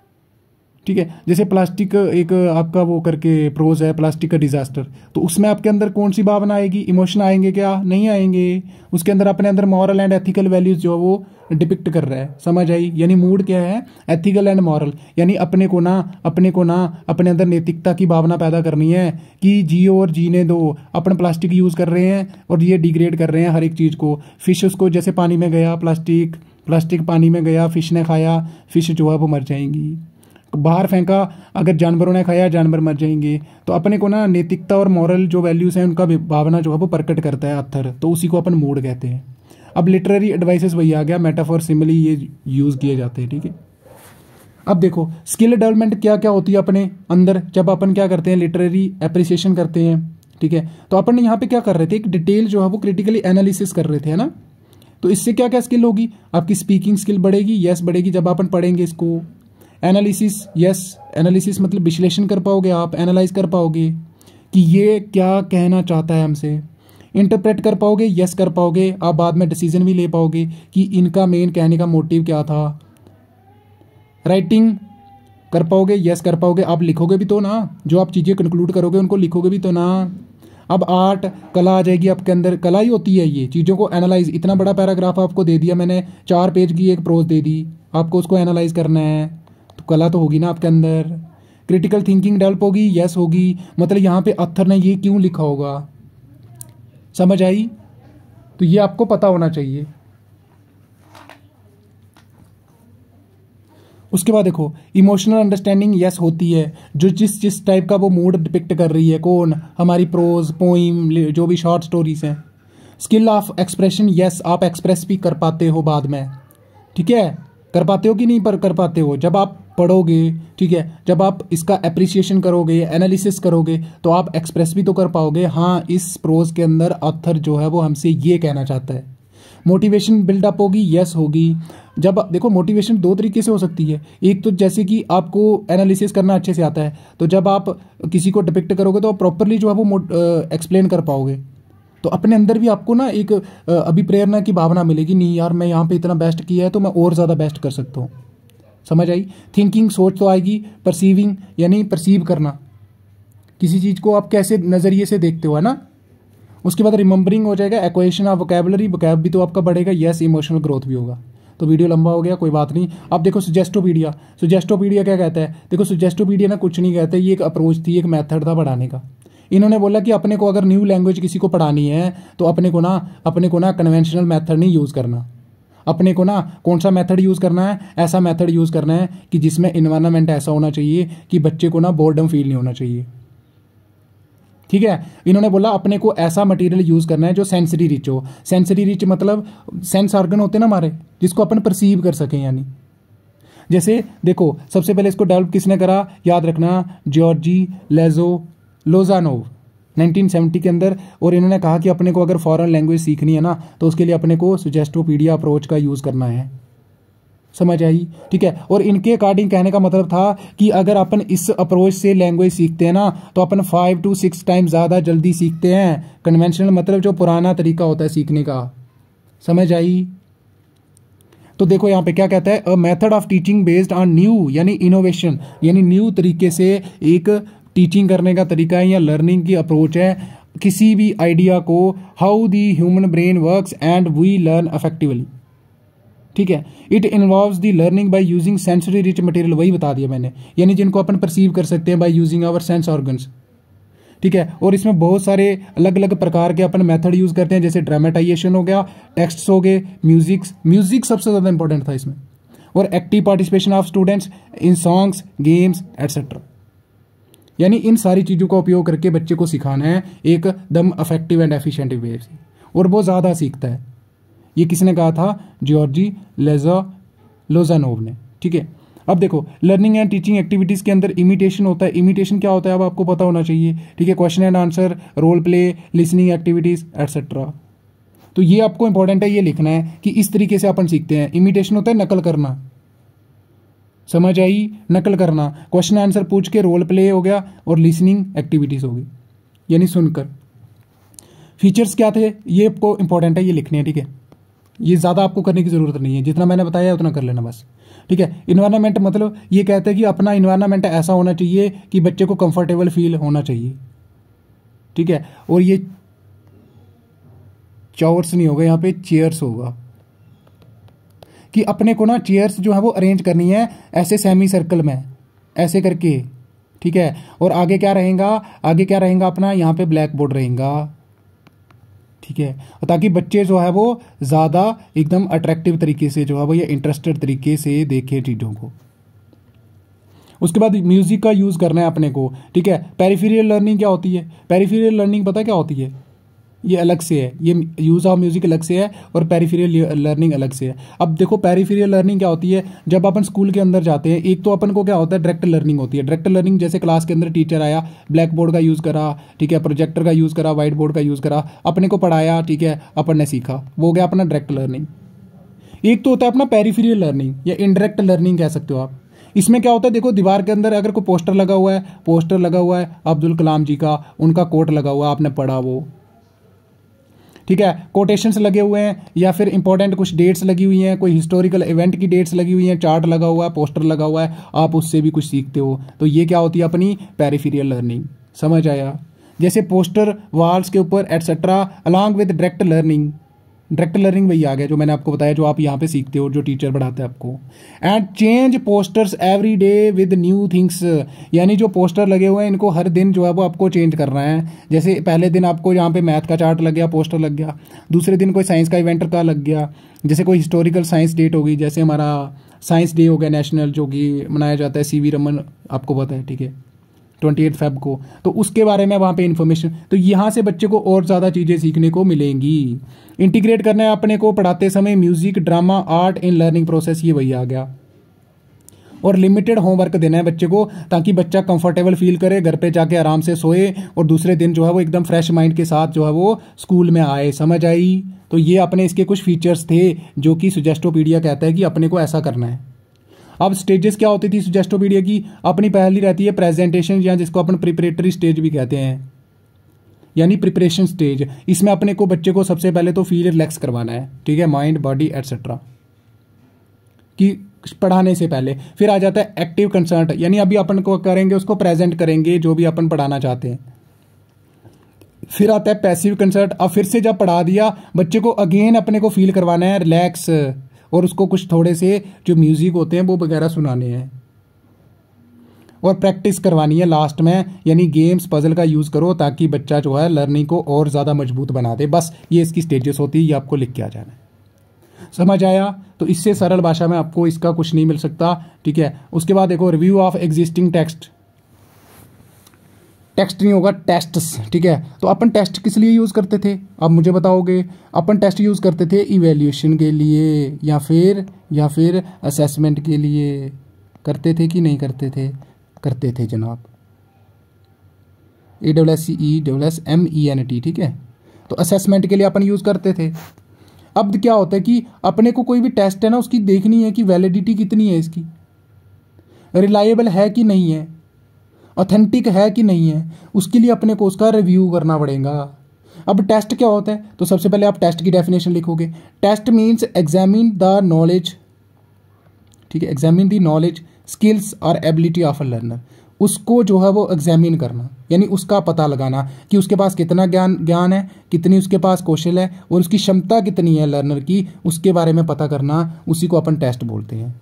ठीक है। जैसे प्लास्टिक एक आपका वो करके प्रोज है, प्लास्टिक का डिजास्टर, तो उसमें आपके अंदर कौन सी भावना आएगी, इमोशन आएंगे क्या, नहीं आएंगे, उसके अंदर अपने अंदर मॉरल एंड एथिकल वैल्यूज जो है वो डिपिक्ट कर रहा है, समझ आई। यानी मूड क्या है, एथिकल एंड मॉरल, यानी अपने को ना अपने अंदर नैतिकता की भावना पैदा करनी है कि जियो और जीने दो। अपन प्लास्टिक यूज कर रहे हैं और ये डिग्रेड कर रहे हैं हर एक चीज को। फिश उसको जैसे पानी में गया, प्लास्टिक पानी में गया, फिश ने खाया, फिश जो है वो मर जाएंगी। बाहर फेंका, अगर जानवरों ने खाया जानवर मर जाएंगे। तो अपने को ना नैतिकता और मॉरल जो वैल्यूज हैं उनका भावना जो है वो प्रकट करता है ऑथर, तो उसी को अपन मूड कहते हैं। अब लिटरेरी एडवाइसेस वही आ गया, मेटाफोर सिमिली ये यूज किए जाते हैं, ठीक है। अब देखो स्किल डेवलपमेंट क्या क्या होती है अपने अंदर जब अपन क्या करते हैं, लिटरेरी एप्रिसिएशन करते हैं, ठीक है। तो अपन यहाँ पे क्या कर रहे थे, एक डिटेल जो है वो क्रिटिकली एनालिसिस कर रहे थे, है ना। तो इससे क्या क्या स्किल होगी, आपकी स्पीकिंग स्किल बढ़ेगी, यस बढ़ेगी जब अपन पढ़ेंगे इसको। एनालिसिस, यस एनालिसिस मतलब विश्लेषण कर पाओगे आप, एनालाइज कर पाओगे कि ये क्या कहना चाहता है हमसे। इंटरप्रेट कर पाओगे, यस कर पाओगे, आप बाद में डिसीजन भी ले पाओगे कि इनका मेन कहने का मोटिव क्या था। राइटिंग कर पाओगे, यस कर पाओगे, आप लिखोगे भी तो ना, जो आप चीज़ें कंक्लूड करोगे उनको लिखोगे भी तो ना। अब आर्ट, कला आ जाएगी आपके अंदर, कला ही होती है ये, चीज़ों को एनालाइज। इतना बड़ा पैराग्राफ आपको दे दिया मैंने, 4 पेज की एक प्रोज दे दी, आपको उसको एनालाइज करना है, तो कला तो होगी ना आपके अंदर। क्रिटिकल थिंकिंग डेवलप होगी, यस होगी, मतलब यहाँ पे ऑथर ने ये क्यों लिखा होगा, समझ आई। तो ये आपको पता होना चाहिए। उसके बाद देखो इमोशनल अंडरस्टैंडिंग यस होती है, जो जिस टाइप का वो मूड डिपिक्ट कर रही है, कौन, हमारी प्रोज, पोइम, जो भी शॉर्ट स्टोरीज हैं। स्किल ऑफ एक्सप्रेशन यस, आप एक्सप्रेस भी कर पाते हो बाद में, ठीक है। कर पाते हो कि नहीं पर कर पाते हो, जब आप पढ़ोगे, ठीक है, जब आप इसका एप्रिसिएशन करोगे, एनालिसिस करोगे, तो आप एक्सप्रेस भी तो कर पाओगे, हाँ इस प्रोज के अंदर ऑथर जो है वो हमसे ये कहना चाहता है। मोटिवेशन बिल्डअप होगी, यस होगी। जब देखो मोटिवेशन 2 तरीके से हो सकती है, एक तो जैसे कि आपको एनालिसिस करना अच्छे से आता है, तो जब आप किसी को डिपिक्ट करोगे तो आप प्रॉपरली जो है वो एक्सप्लेन कर पाओगे, तो अपने अंदर भी आपको ना एक अभिप्रेरणा की भावना मिलेगी, नहीं यार मैं यहाँ पे इतना बेस्ट किया है तो मैं और ज़्यादा बेस्ट कर सकता हूँ, समझ आई। थिंकिंग, सोच तो आएगी। परसीविंग यानी परसीव करना, किसी चीज़ को आप कैसे नज़रिए से देखते हो, है ना। उसके बाद रिमेंबरिंग हो जाएगा, एक्वेशन ऑफ वोकैबुलरी, वोकैब भी तो आपका बढ़ेगा, यस इमोशनल ग्रोथ भी होगा। तो वीडियो लंबा हो गया, कोई बात नहीं। अब देखो सुजेस्टोपीडिया, सुजेस्टोपीडिया क्या कहता है, देखो सुजेस्टोपीडिया ना कुछ नहीं कहता, ये एक अप्रोच थी, एक मेथड था पढ़ाने का। इन्होंने बोला कि अपने को अगर न्यू लैंग्वेज किसी को पढ़ानी है तो अपने को ना कन्वेंशनल मेथड नहीं यूज़ करना, अपने को ना कौन सा मेथड यूज़ करना है, ऐसा मेथड यूज़ करना है कि जिसमें इन्वायरमेंट ऐसा होना चाहिए कि बच्चे को ना बोर्डम फील नहीं होना चाहिए, ठीक है। इन्होंने बोला अपने को ऐसा मटेरियल यूज़ करना है जो सेंसरी रिच हो। सेंसरी रिच मतलब सेंस ऑर्गन होते हैं ना हमारे, जिसको अपन परसीव कर सकें, यानी जैसे देखो सबसे पहले इसको डेवलप किसने करा, याद रखना, जॉर्जी लोजानोव 1970 के अंदर। और इन्होंने कहा कि अपने को अगर फॉरेन लैंग्वेज सीखनी है ना तो उसके लिए अपने को सुजेस्टोपीडिया अप्रोच का यूज़ करना है, समझ आई, ठीक है। और इनके अकॉर्डिंग कहने का मतलब था कि अगर अपन इस अप्रोच से लैंग्वेज सीखते हैं ना तो अपन 5 to 6 टाइम ज़्यादा जल्दी सीखते हैं। कन्वेंशनल मतलब जो पुराना तरीका होता है सीखने का, समझ आई। तो देखो यहाँ पे क्या कहता है, a method of teaching based on new यानी इनोवेशन, यानी न्यू तरीके से एक टीचिंग करने का तरीका है या लर्निंग की अप्रोच है किसी भी आइडिया को, how the human brain works and we learn effectively, ठीक है। It involves the learning by using sensory rich material, वही बता दिया मैंने, यानी जिनको अपन परसीव कर सकते हैं by using our sense organs, ठीक है। और इसमें बहुत सारे अलग अलग प्रकार के अपन मेथड यूज करते हैं, जैसे ड्रामेटाइजेशन हो गया, टेक्स्ट हो गए, म्यूजिक सबसे ज्यादा इंपॉर्टेंट था इसमें, और active participation of students in songs, games etcetera. यानी इन सारी चीज़ों का उपयोग करके बच्चे को सिखाना है एकदम इफेक्टिव एंड एफिशिएंट वे से, और वो ज़्यादा सीखता है। ये किसने कहा था, जॉर्जी लोजानोव ने, ठीक है। अब देखो लर्निंग एंड टीचिंग एक्टिविटीज़ के अंदर इमिटेशन होता है। इमिटेशन क्या होता है अब आपको पता होना चाहिए, ठीक है। Question and answer, role play, listening activities etcetera. तो ये आपको इंपॉर्टेंट है, ये लिखना है कि इस तरीके से अपन सीखते हैं। इमिटेशन होता है नकल करना, समझ आई, नकल करना, क्वेश्चन आंसर पूछ के रोल प्ले हो गया, और लिसनिंग एक्टिविटीज़ हो गई यानी सुनकर। फीचर्स क्या थे ये आपको इंपॉर्टेंट है, ये लिखने हैं, ठीक है। ये ज़्यादा आपको करने की ज़रूरत नहीं है, जितना मैंने बताया उतना कर लेना बस, ठीक है। इन्वायरमेंट मतलब ये कहते हैं कि अपना इन्वायरमेंट ऐसा होना चाहिए कि बच्चे को कंफर्टेबल फील होना चाहिए, ठीक है। और ये चेयर्स नहीं होगा, यहाँ पे चेयर्स होगा, कि अपने को ना चेयर्स जो है वो अरेंज करनी है ऐसे सेमी सर्कल में, ऐसे करके, ठीक है। और आगे क्या रहेगा अपना, यहाँ पे ब्लैक बोर्ड रहेगा, ठीक है, ताकि बच्चे जो है वो ज़्यादा एकदम अट्रैक्टिव तरीके से जो है वो या इंटरेस्टेड तरीके से देखें चीज़ों को। उसके बाद म्यूजिक का यूज़ करना है अपने को, ठीक है। पेरिफेरल लर्निंग क्या होती है? पेरिफेरल लर्निंग पता क्या होती है? ये अलग से है, ये यूज़ ऑफ म्यूजिक अलग से है और पेरिफेरल लर्निंग अलग से है। अब देखो पेरिफेरल लर्निंग क्या होती है, जब अपन स्कूल के अंदर जाते हैं, एक तो अपन को क्या होता है, डायरेक्ट लर्निंग होती है। डायरेक्ट लर्निंग जैसे क्लास के अंदर टीचर आया, ब्लैक बोर्ड का यूज़ करा, ठीक है, प्रोजेक्टर का यूज़ करा, व्हाइट बोर्ड का यूज़ करा, अपने को पढ़ाया, ठीक है, अपन ने सीखा, वो हो गया अपना डायरेक्ट लर्निंग। एक तो होता है अपना पेरिफेरल लर्निंग या इनडायरेक्ट लर्निंग कह सकते हो आप। इसमें क्या होता है, देखो दीवार के अंदर अगर कोई पोस्टर लगा हुआ है अब्दुल कलाम जी का, उनका कोट लगा हुआ है, आपने पढ़ा वो, ठीक है, कोटेशंस लगे हुए हैं या फिर इंपॉर्टेंट कुछ डेट्स लगी हुई हैं, कोई हिस्टोरिकल इवेंट की डेट्स लगी हुई हैं, चार्ट लगा हुआ है, पोस्टर लगा हुआ है, आप उससे भी कुछ सीखते हो। तो ये क्या होती है अपनी पेरिफेरल लर्निंग। समझ आया? जैसे पोस्टर वॉल्स के ऊपर etcetera along with direct learning. Direct learning वही आ गया जो मैंने आपको बताया, जो आप यहाँ पे सीखते हो, जो टीचर पढ़ाते हैं आपको। And change posters every day with new things, यानी जो पोस्टर लगे हुए हैं इनको हर दिन जो है वो आपको चेंज करना है। जैसे पहले दिन आपको यहाँ पे मैथ का चार्ट लग गया, पोस्टर लग गया, दूसरे दिन कोई साइंस का इवेंट का लग गया, जैसे कोई हिस्टोरिकल साइंस डेट होगी, जैसे हमारा साइंस डे हो गया नेशनल, जो कि मनाया जाता है CV रमन, आपको पता है, ठीक है, 28 फेब को, तो उसके बारे में वहाँ पे इन्फॉर्मेशन। तो यहाँ से बच्चे को और ज़्यादा चीज़ें सीखने को मिलेंगी। इंटीग्रेट करना है अपने को पढ़ाते समय music, drama, art in learning process, ये वही आ गया। और लिमिटेड होमवर्क देना है बच्चे को, ताकि बच्चा कंफर्टेबल फील करे, घर पे जाके आराम से सोए और दूसरे दिन जो है वो एकदम फ्रेश माइंड के साथ जो है वो स्कूल में आए। समझ आई? तो ये अपने इसके कुछ फीचर्स थे जो कि सुजेस्टोपीडिया कहता है कि अपने को ऐसा करना है। अब स्टेजेस क्या होती थी सुजेस्टोपीडिया की? अपनी पहली रहती है प्रेजेंटेशन, या जिसको अपन प्रिपरेटरी स्टेज भी कहते हैं, यानी प्रिपरेशन स्टेज। इसमें अपने को बच्चे को सबसे पहले तो फील रिलैक्स करवाना है, ठीक है, माइंड, बॉडी एटसेट्रा, कि पढ़ाने से पहले। फिर आ जाता है एक्टिव कंसर्ट, यानी अभी अपन को करेंगे, उसको प्रेजेंट करेंगे जो भी अपन पढ़ाना चाहते हैं। फिर आता है पैसिव कंसर्ट, अब फिर से जब पढ़ा दिया बच्चे को अगेन अपने को फील करवाना है रिलैक्स, और उसको कुछ थोड़े से जो म्यूजिक होते हैं वो वगैरह सुनाने हैं और प्रैक्टिस करवानी है लास्ट में, यानी गेम्स, पजल का यूज़ करो ताकि बच्चा जो है लर्निंग को और ज़्यादा मजबूत बना दे। बस ये इसकी स्टेजेस होती है, ये आपको लिख के आ जाना है। समझ आया? तो इससे सरल भाषा में आपको इसका कुछ नहीं मिल सकता, ठीक है। उसके बाद देखो review of existing text, text नहीं होगा, टेस्ट्स, ठीक है। तो अपन टेस्ट किस लिए यूज़ करते थे, अब मुझे बताओगे? अपन टेस्ट यूज़ करते थे इवैल्यूएशन के लिए या फिर असेसमेंट के लिए। करते थे कि नहीं करते थे? करते थे जनाब, ASSEMENT, ठीक है। तो असेसमेंट के लिए अपन यूज़ करते थे। अब क्या होता है कि अपने को कोई भी टेस्ट है ना, उसकी देखनी है कि वैलिडिटी कितनी है, इसकी रिलायबल है कि नहीं है, ऑथेंटिक है कि नहीं है, उसके लिए अपने को उसका रिव्यू करना पड़ेगा। अब टेस्ट क्या होता है? तो सबसे पहले आप टेस्ट की डेफिनेशन लिखोगे। Test means examine the knowledge, ठीक है, एग्जामिन द नॉलेज, स्किल्स और एबिलिटी ऑफ अ लर्नर। उसको जो है वो एग्जामिन करना, यानी उसका पता लगाना कि उसके पास कितना ज्ञान है, कितनी उसके पास कौशल है और उसकी क्षमता कितनी है लर्नर की, उसके बारे में पता करना, उसी को अपन टेस्ट बोलते हैं।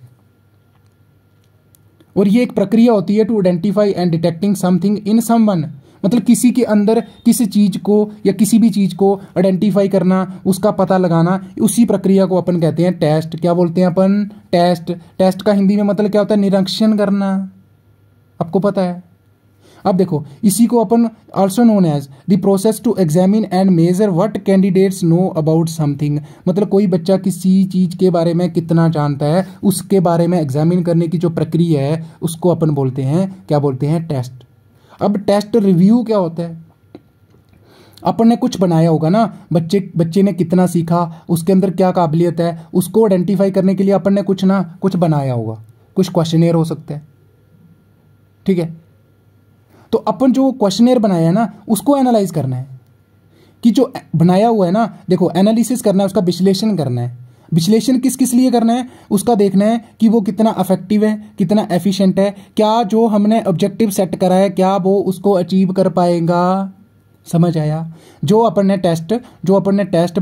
और ये एक प्रक्रिया होती है to identify and detecting something in someone, मतलब किसी के अंदर किसी चीज़ को या किसी भी चीज़ को आइडेंटिफाई करना, उसका पता लगाना, उसी प्रक्रिया को अपन कहते हैं टेस्ट। क्या बोलते हैं अपन? टेस्ट। टेस्ट का हिंदी में मतलब क्या होता है? निरीक्षण करना, आपको पता है। अब देखो, इसी को अपन also known as the process to examine and measure what candidates know about something, मतलब कोई बच्चा किसी चीज़ के बारे में कितना जानता है, उसके बारे में एग्जामिन करने की जो प्रक्रिया है उसको अपन बोलते हैं, क्या बोलते हैं? टेस्ट। अब टेस्ट रिव्यू क्या होता है? अपन ने कुछ बनाया होगा ना, बच्चे ने कितना सीखा, उसके अंदर क्या काबिलियत है, उसको आइडेंटिफाई करने के लिए अपन ने कुछ बनाया होगा, कुछ क्वेश्चनेयर हो सकता है, ठीक है। तो अपन जो क्वेश्चनेयर बनाया है ना, उसको एनालाइज करना है कि जो बनाया हुआ है ना, देखो एनालिसिस करना है, उसका विश्लेषण करना है। विश्लेषण किस किस लिए करना है? उसका देखना है कि वो कितना अफेक्टिव है, कितना एफिशिएंट है, क्या जो हमने ऑब्जेक्टिव सेट करा है क्या वो उसको अचीव कर पाएगा। समझ आया? जो अपन ने टेस्ट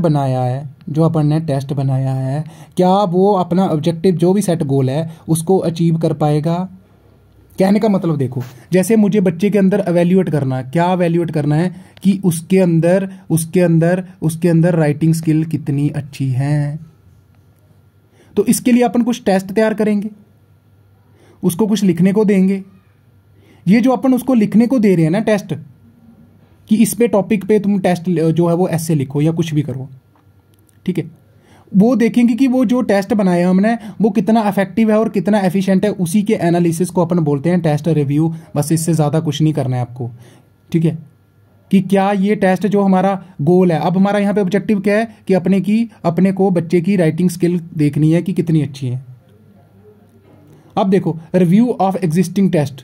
बनाया है, क्या वो अपना ऑब्जेक्टिव जो भी सेट गोल है उसको अचीव कर पाएगा। कहने का मतलब देखो, जैसे मुझे बच्चे के अंदर एवेल्यूएट करना है, क्या एवेल्यूएट करना है कि उसके अंदर राइटिंग स्किल कितनी अच्छी है। तो इसके लिए अपन कुछ टेस्ट तैयार करेंगे, उसको कुछ लिखने को देंगे। ये जो अपन उसको लिखने को दे रहे हैं ना टेस्ट, कि इस पे टॉपिक पे तुम टेस्ट जो है वो ऐसे लिखो या कुछ भी करो, ठीक है, वो देखेंगे कि वो जो टेस्ट बनाया हमने वो कितना इफेक्टिव है और कितना एफिशिएंट है। उसी के एनालिसिस को अपन बोलते हैं टेस्ट रिव्यू। बस इससे ज़्यादा कुछ नहीं करना है आपको, ठीक है, कि क्या ये टेस्ट जो हमारा गोल है, अब हमारा यहाँ पे ऑब्जेक्टिव क्या है कि अपने को बच्चे की राइटिंग स्किल देखनी है कि कितनी अच्छी है। अब देखो रिव्यू ऑफ एग्जिस्टिंग टेस्ट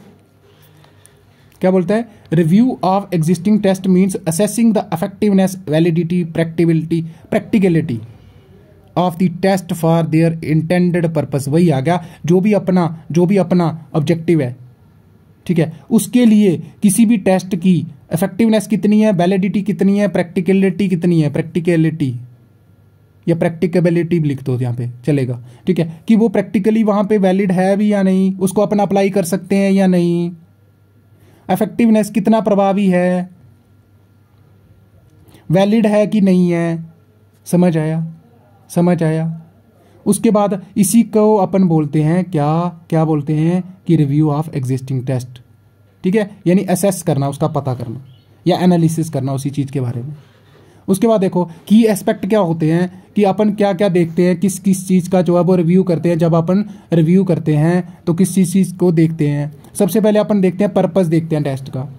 क्या बोलता है, review of existing test means assessing the effectiveness, validity, practicality of the test for their intended purpose. वही आ गया, जो भी अपना ऑब्जेक्टिव है, ठीक है, उसके लिए किसी भी टेस्ट की इफेक्टिवनेस कितनी है, वैलिडिटी कितनी है, प्रैक्टिकलिटी कितनी है, प्रैक्टिकलिटी या प्रैक्टिकेबिलिटी भी लिख दो यहाँ पे चलेगा, ठीक है, कि वो प्रैक्टिकली वहां पे वैलिड है भी या नहीं, उसको अपन अप्लाई कर सकते हैं या नहीं, इफेक्टिवनेस कितना प्रभावी है, वैलिड है कि नहीं है। समझ आया। उसके बाद इसी को अपन बोलते हैं क्या बोलते हैं कि रिव्यू ऑफ एग्जिस्टिंग टेस्ट, ठीक है, यानी असेस करना, उसका पता करना या एनालिसिस करना उसी चीज के बारे में। उसके बाद देखो की एस्पेक्ट क्या होते हैं, कि अपन क्या क्या देखते हैं, किस किस चीज़ का जो है वो रिव्यू करते हैं। जब अपन रिव्यू करते हैं तो किस चीज़ को देखते हैं, सबसे पहले अपन देखते हैं पर्पस, देखते हैं टेस्ट का।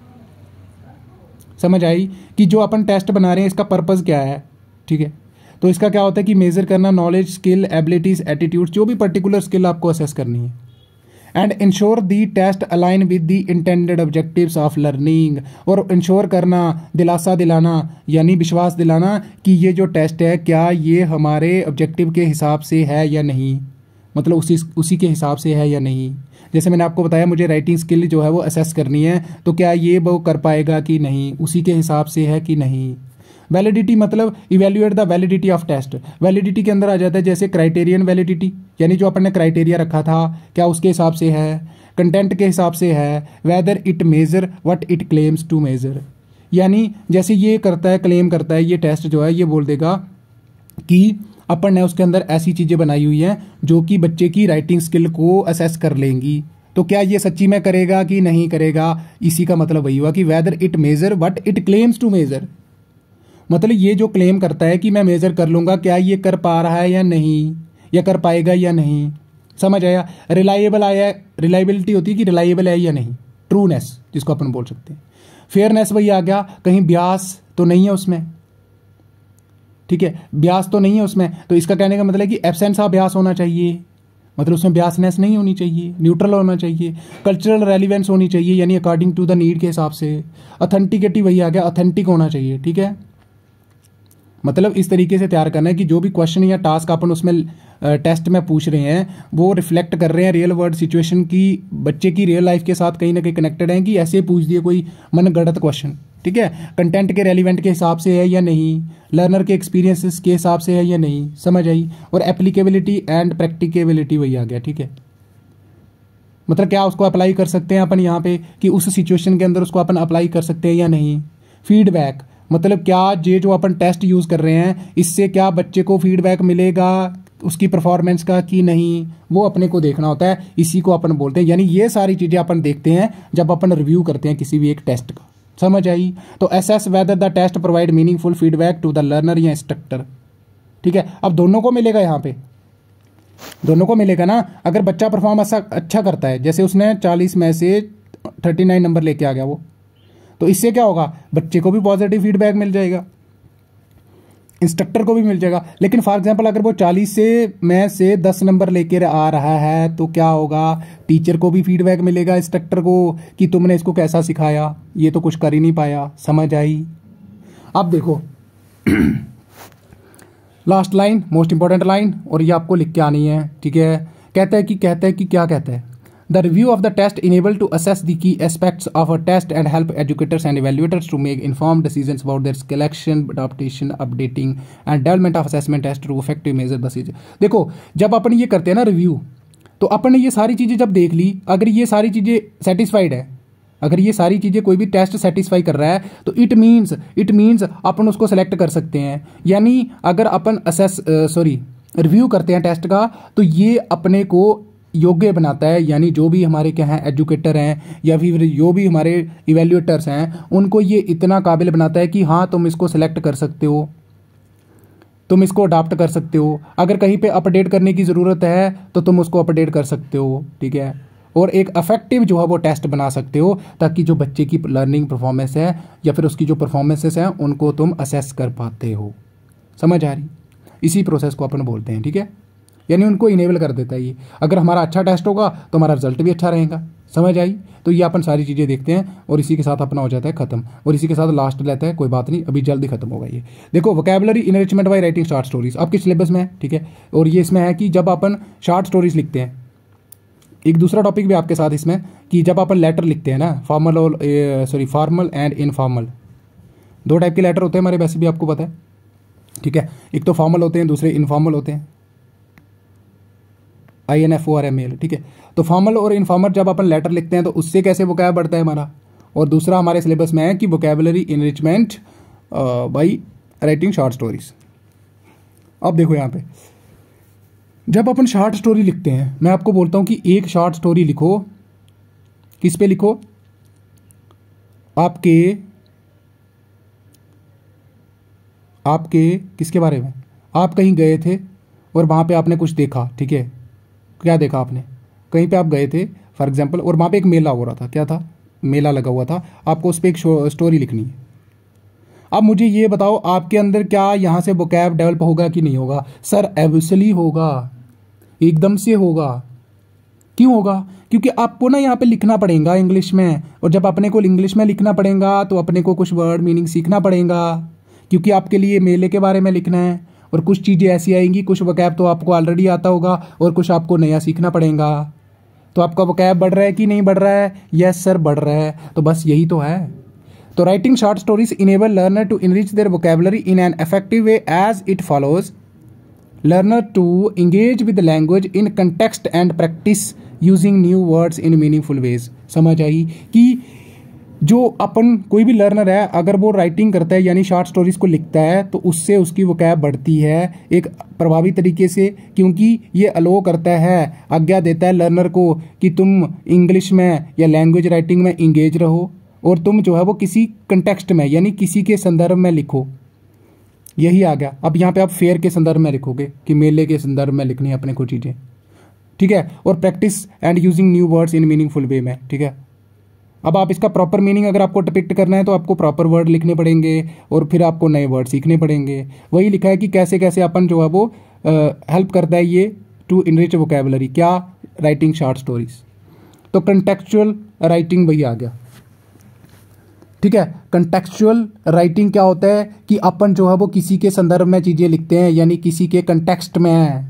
समझ आई कि जो अपन टेस्ट बना रहे हैं इसका पर्पस क्या है, ठीक है। तो इसका क्या होता है कि मेजर करना नॉलेज, स्किल, एबिलिटीज, एटीट्यूड, जो भी पर्टिकुलर स्किल आपको असेस करनी है। And ensure the test align with the intended objectives of learning, और इंश्योर करना, दिलासा दिलाना यानी विश्वास दिलाना कि ये जो टेस्ट है क्या ये हमारे ऑब्जेक्टिव के हिसाब से है या नहीं, मतलब उसी के हिसाब से है या नहीं। जैसे मैंने आपको बताया मुझे राइटिंग स्किल जो है वो असेस करनी है, तो क्या ये वो कर पाएगा कि नहीं, उसी के हिसाब से है कि नहीं। वैलिडिटी मतलब evaluate the validity of test. Validity के अंदर आ जाता है जैसे क्राइटेरियन वैलिडिटी, यानी जो अपन ने क्राइटेरिया रखा था क्या उसके हिसाब से है, कंटेंट के हिसाब से है, whether it measure what it claims to measure, यानी जैसे ये करता है, क्लेम करता है, ये टेस्ट जो है ये बोल देगा कि अपन ने उसके अंदर ऐसी चीज़ें बनाई हुई हैं जो कि बच्चे की राइटिंग स्किल को असेस कर लेंगी, तो क्या ये सच्ची में करेगा कि नहीं करेगा। इसी का मतलब वही हुआ कि whether it measure what it claims to measure, मतलब ये जो क्लेम करता है कि मैं मेजर कर लूंगा, क्या ये कर पा रहा है या नहीं, या कर पाएगा या नहीं। समझ आया। रिलायबल आया, रिलायबिलिटी होती है कि रिलायबल है या नहीं, ट्रूनेस जिसको अपन बोल सकते हैं। फेयरनेस वही आ गया, कहीं ब्यास तो नहीं है उसमें, ठीक है, ब्यास तो नहीं है उसमें, तो इसका कहने का मतलब है कि एब्सेंस ऑफ ब्यास होना चाहिए, मतलब उसमें ब्यासनेस नहीं होनी चाहिए, न्यूट्रल होना चाहिए। कल्चरल रेलिवेंस होनी चाहिए, यानी अकॉर्डिंग टू द नीड के हिसाब से। ऑथेंटिकिटी वही आ गया, ऑथेंटिक होना चाहिए, ठीक है। मतलब इस तरीके से तैयार करना है कि जो भी क्वेश्चन या टास्क अपन उसमें टेस्ट में पूछ रहे हैं वो रिफ्लेक्ट कर रहे हैं रियल वर्ल्ड सिचुएशन की, बच्चे की रियल लाइफ के साथ कहीं ना कहीं कनेक्टेड है, कि ऐसे पूछ दिए कोई मनगढ़ंत क्वेश्चन, ठीक है, कंटेंट के रेलिवेंट के हिसाब से है या नहीं, लर्नर के एक्सपीरियंसेस के हिसाब से है या नहीं। समझ आई। और एप्लीकेबिलिटी एंड प्रैक्टिकेबिलिटी वही आ गया, ठीक है, मतलब क्या उसको अप्लाई कर सकते हैं अपन यहाँ पे, कि उस सिचुएशन के अंदर उसको अपन अप्लाई कर सकते हैं या नहीं। फीडबैक मतलब क्या ये जो अपन टेस्ट यूज कर रहे हैं इससे क्या बच्चे को फीडबैक मिलेगा उसकी परफॉर्मेंस का कि नहीं, वो अपने को देखना होता है, इसी को अपन बोलते हैं। यानी ये सारी चीजें अपन देखते हैं जब अपन रिव्यू करते हैं किसी भी एक टेस्ट का। समझ आई। तो assess whether the test provide meaningful feedback to the learner या इंस्ट्रक्टर, ठीक है। अब दोनों को मिलेगा, यहाँ पे दोनों को मिलेगा ना। अगर बच्चा परफॉर्म अच्छा करता है, जैसे उसने 40 में से 39 नंबर लेके आ गया वो, तो इससे क्या होगा, बच्चे को भी पॉजिटिव फीडबैक मिल जाएगा, इंस्ट्रक्टर को भी मिल जाएगा। लेकिन फॉर एग्जांपल अगर वो 40 में से 10 नंबर लेकर आ रहा है तो क्या होगा, टीचर को भी फीडबैक मिलेगा, इंस्ट्रक्टर को, कि तुमने इसको कैसा सिखाया, ये तो कुछ कर ही नहीं पाया। समझ आई। अब देखो last line, most important line, और ये आपको लिख के आनी है, ठीक है। कहता है कि क्या कहता है, the review of the test enable to assess the key aspects of a test and help educators and evaluators to make informed decisions about their selection, adaptation, updating and development of assessment test to effective measure the चीजें। देखो जब अपन ये करते हैं ना review, तो अपन ने ये सारी चीजें जब देख ली, अगर ये सारी चीजें सेटिस्फाइड है, अगर ये सारी चीजें कोई भी टेस्ट सेटिस्फाई कर रहा है, तो इट मीन्स अपन उसको सेलेक्ट कर सकते हैं। यानी अगर अपन रिव्यू करते हैं टेस्ट का, तो ये अपने को योग्य बनाता है, यानी जो भी हमारे क्या हैं एजुकेटर हैं या फिर जो भी हमारे इवेल्युएटर्स हैं उनको ये इतना काबिल बनाता है कि हाँ तुम इसको सिलेक्ट कर सकते हो, तुम इसको अडॉप्ट कर सकते हो, अगर कहीं पे अपडेट करने की ज़रूरत है तो तुम उसको अपडेट कर सकते हो, ठीक है। और एक इफेक्टिव जो है वो टेस्ट बना सकते हो ताकि जो बच्चे की लर्निंग परफॉर्मेंस है या फिर उसकी जो परफॉर्मेंसेस हैं उनको तुम असेस कर पाते हो। समझ आ रही? इसी प्रोसेस को अपन बोलते हैं, ठीक है। यानी उनको इनेबल कर देता है ये। अगर हमारा अच्छा टेस्ट होगा तो हमारा रिजल्ट भी अच्छा रहेगा। समझ आई? तो ये अपन सारी चीज़ें देखते हैं और इसी के साथ अपना हो जाता है खत्म, और इसी के साथ लास्ट रहता है, कोई बात नहीं अभी जल्दी खत्म होगा ये। देखो vocabulary enrichment by writing short stories आपके सिलेबस में है, ठीक है। और ये इसमें है कि जब अपन शॉर्ट स्टोरीज लिखते हैं, एक दूसरा टॉपिक भी आपके साथ इसमें कि जब अपन लेटर लिखते हैं ना, फॉर्मल और फॉर्मल एंड इनफॉर्मल, दो टाइप के लेटर होते हैं हमारे, वैसे भी आपको पता है, ठीक है। एक तो फॉर्मल होते हैं, दूसरे इनफॉर्मल होते हैं, INFORMAL, ठीक है। तो फॉर्मल और इनफॉर्मल जब अपन लेटर लिखते हैं तो उससे कैसे वोकैब बढ़ता है हमारा। और दूसरा हमारे सिलेबस में है कि vocabulary enrichment by writing short stories. अब देखो यहाँ पे जब अपन शॉर्ट स्टोरी लिखते हैं, मैं आपको बोलता हूँ कि एक शॉर्ट स्टोरी लिखो, किस पे लिखो, आपके किसके बारे में, आप कहीं गए थे और वहाँ पे आपने कुछ देखा, ठीक है। क्या देखा आपने, कहीं पे आप गए थे फॉर एग्जांपल और वहाँ पे एक मेला हो रहा था, क्या था, मेला लगा हुआ था, आपको उस पर एक स्टोरी लिखनी है। अब मुझे ये बताओ आपके अंदर क्या यहाँ से वोकैब डेवलप होगा कि नहीं होगा? सर एब्सोल्युटली होगा, एकदम से होगा। क्यों होगा? क्योंकि आपको ना यहाँ पे लिखना पड़ेगा इंग्लिश में, और जब अपने को इंग्लिश में लिखना पड़ेगा तो अपने को कुछ वर्ड मीनिंग सीखना पड़ेगा, क्योंकि आपके लिए मेले के बारे में लिखना है। और कुछ चीज़ें ऐसी आएंगी, कुछ वोकैब तो आपको ऑलरेडी आता होगा और कुछ आपको नया सीखना पड़ेगा। तो आपका वोकैब बढ़ रहा है कि नहीं बढ़ रहा है? यस सर बढ़ रहा है। तो बस यही तो है। तो writing short stories enable learner to enrich their vocabulary in an effective way as it follows learner to engage with the language in context and practice using new words in meaningful ways। समझ आई कि जो अपन कोई भी learner है अगर वो writing करता है यानी शॉर्ट स्टोरीज को लिखता है तो उससे उसकी वोकैब बढ़ती है एक प्रभावी तरीके से, क्योंकि ये अलो करता है, आज्ञा देता है लर्नर को कि तुम इंग्लिश में या लैंग्वेज राइटिंग में इंगेज रहो और तुम जो है वो किसी कंटेक्स्ट में यानी किसी के संदर्भ में लिखो। यही आ गया। अब यहाँ पे आप फेयर के संदर्भ में लिखोगे कि मेले के संदर्भ में लिखनी है अपने को चीज़ें, ठीक है। और practice and using new words in meaningful way में, ठीक है। अब आप इसका प्रॉपर मीनिंग अगर आपको डिपिक्ट करना है तो आपको प्रॉपर वर्ड लिखने पड़ेंगे और फिर आपको नए वर्ड सीखने पड़ेंगे। वही लिखा है कि कैसे कैसे अपन जो है वो हेल्प करता है ये टू इनरिच वोकैबुलरी, क्या, राइटिंग शॉर्ट स्टोरीज। तो कंटेक्चुअल राइटिंग वही आ गया, ठीक है। कंटेक्चुअल राइटिंग क्या होता है कि अपन जो है वो किसी के संदर्भ में चीजें लिखते हैं यानी किसी के कंटेक्स्ट में है।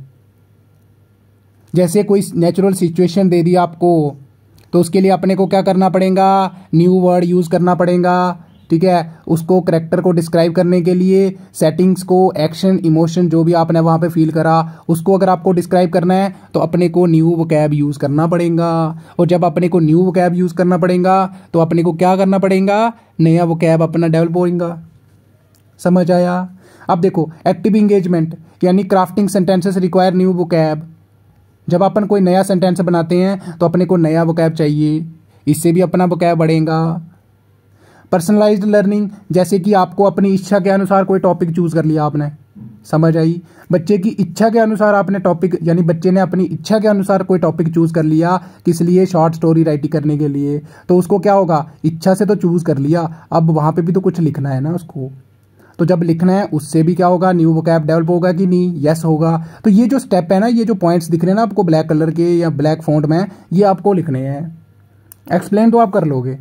जैसे कोई नेचुरल सिचुएशन दे दिया आपको तो उसके लिए अपने को क्या करना पड़ेगा, न्यू वर्ड यूज करना पड़ेगा, ठीक है। उसको कैरेक्टर को डिस्क्राइब करने के लिए सेटिंग्स को, एक्शन, इमोशन जो भी आपने वहां पे फील करा उसको अगर आपको डिस्क्राइब करना है तो अपने को न्यू वोकैब यूज करना पड़ेगा। और जब अपने को न्यू वोकैब यूज करना पड़ेगा तो अपने को क्या करना पड़ेगा, नया वोकैब अपना डेवलप होगा। समझ आया? अब देखो एक्टिव इंगेजमेंट यानी crafting sentences require new vocab. जब अपन कोई नया सेंटेंस बनाते हैं तो अपने को नया वोकैब चाहिए, इससे भी अपना वोकैब बढ़ेगा। पर्सनलाइज्ड लर्निंग जैसे कि आपको अपनी इच्छा के अनुसार कोई टॉपिक चूज कर लिया आपने, समझ आई? बच्चे की इच्छा के अनुसार आपने टॉपिक यानी बच्चे ने अपनी इच्छा के अनुसार कोई टॉपिक चूज कर लिया, किस लिए, शॉर्ट स्टोरी राइटिंग करने के लिए। तो उसको क्या होगा, इच्छा से तो चूज कर लिया, अब वहां पे भी तो कुछ लिखना है ना उसको। तो जब लिखना है उससे भी क्या होगा, न्यू वोकैब डेवलप होगा कि नहीं? यस होगा। तो ये जो स्टेप है ना, ये जो पॉइंट्स दिख रहे हैं ना आपको ब्लैक कलर के या ब्लैक फॉन्ट में, ये आपको लिखने हैं। एक्सप्लेन तो आप कर लोगे।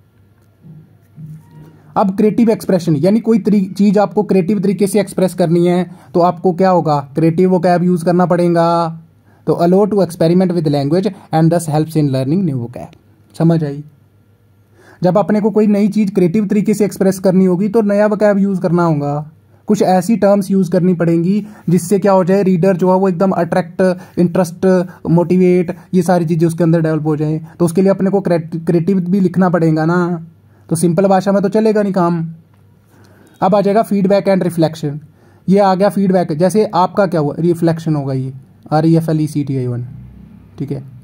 अब क्रिएटिव एक्सप्रेशन यानी कोई चीज आपको क्रिएटिव तरीके से एक्सप्रेस करनी है तो आपको क्या होगा, क्रिएटिव वोकैब यूज करना पड़ेगा। तो allow to experiment with language and this helps in learning new vocab. समझ आई? जब अपने को कोई नई चीज क्रिएटिव तरीके से एक्सप्रेस करनी होगी तो नया वोकैब यूज करना होगा। कुछ ऐसी टर्म्स यूज करनी पड़ेंगी जिससे क्या हो जाए, रीडर जो है वो एकदम अट्रैक्ट, इंटरेस्ट, मोटिवेट, ये सारी चीजें उसके अंदर डेवलप हो जाए। तो उसके लिए अपने को क्रिएटिव भी लिखना पड़ेगा ना। तो सिंपल भाषा में तो चलेगा नहीं काम। अब आ जाएगा फीडबैक एंड रिफ्लेक्शन। ये आ गया फीडबैक, जैसे आपका क्या हुआ, रिफ्लेक्शन होगा, ये REFLECTION, ठीक है।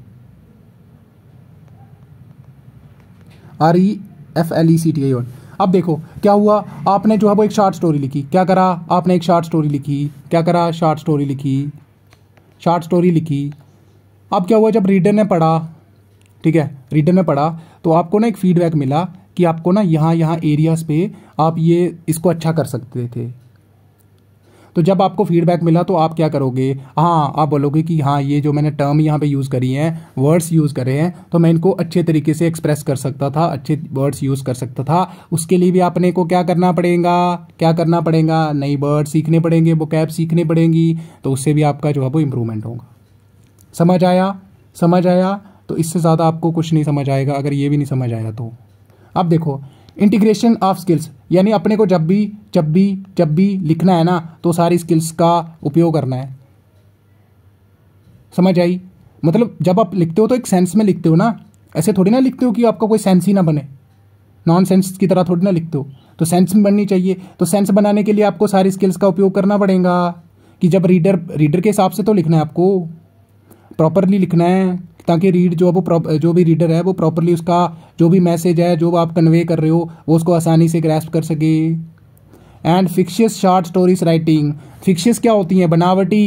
REFLECTION। अब देखो क्या हुआ, आपने जो है वो एक शॉर्ट स्टोरी लिखी, क्या करा आपने, एक शॉर्ट स्टोरी लिखी, क्या करा, शॉर्ट स्टोरी लिखी, शॉर्ट स्टोरी लिखी। अब क्या हुआ, जब रीडर ने पढ़ा, ठीक है, रीडर ने पढ़ा तो आपको ना एक फीडबैक मिला कि आपको ना यहाँ एरियाज पे आप ये इसको अच्छा कर सकते थे। तो जब आपको फीडबैक मिला तो आप क्या करोगे, हाँ आप बोलोगे कि हाँ ये जो मैंने टर्म यहाँ पे यूज़ करी हैं, वर्ड्स यूज़ करे हैं, तो मैं इनको अच्छे तरीके से एक्सप्रेस कर सकता था, अच्छे वर्ड्स यूज़ कर सकता था। उसके लिए भी आपने को क्या करना पड़ेगा, क्या करना पड़ेगा, नई वर्ड सीखने पड़ेंगे, वोकैब सीखने पड़ेंगी, तो उससे भी आपका जो है वो इम्प्रूवमेंट होगा। समझ आया, समझ आया? तो इससे ज़्यादा आपको कुछ नहीं समझ आएगा अगर ये भी नहीं समझ आया तो। अब देखो इंटीग्रेशन ऑफ स्किल्स, यानी अपने को जब भी लिखना है ना तो सारी स्किल्स का उपयोग करना है। समझ आई? मतलब जब आप लिखते हो तो एक सेंस में लिखते हो ना, ऐसे थोड़ी ना लिखते हो कि आपका कोई सेंस ही ना बने, नॉन सेंस की तरह थोड़ी ना लिखते हो, तो सेंस में बननी चाहिए। तो सेंस बनाने के लिए आपको सारी स्किल्स का उपयोग करना पड़ेगा कि जब रीडर के हिसाब से तो लिखना है, आपको प्रॉपरली लिखना है, ताकि रीड जो भी रीडर है वो प्रॉपरली उसका जो भी मैसेज है जो आप कन्वे कर रहे हो वो उसको आसानी से ग्रैस्प कर सके। And fictitious short stories writing, fictitious क्या होती हैं,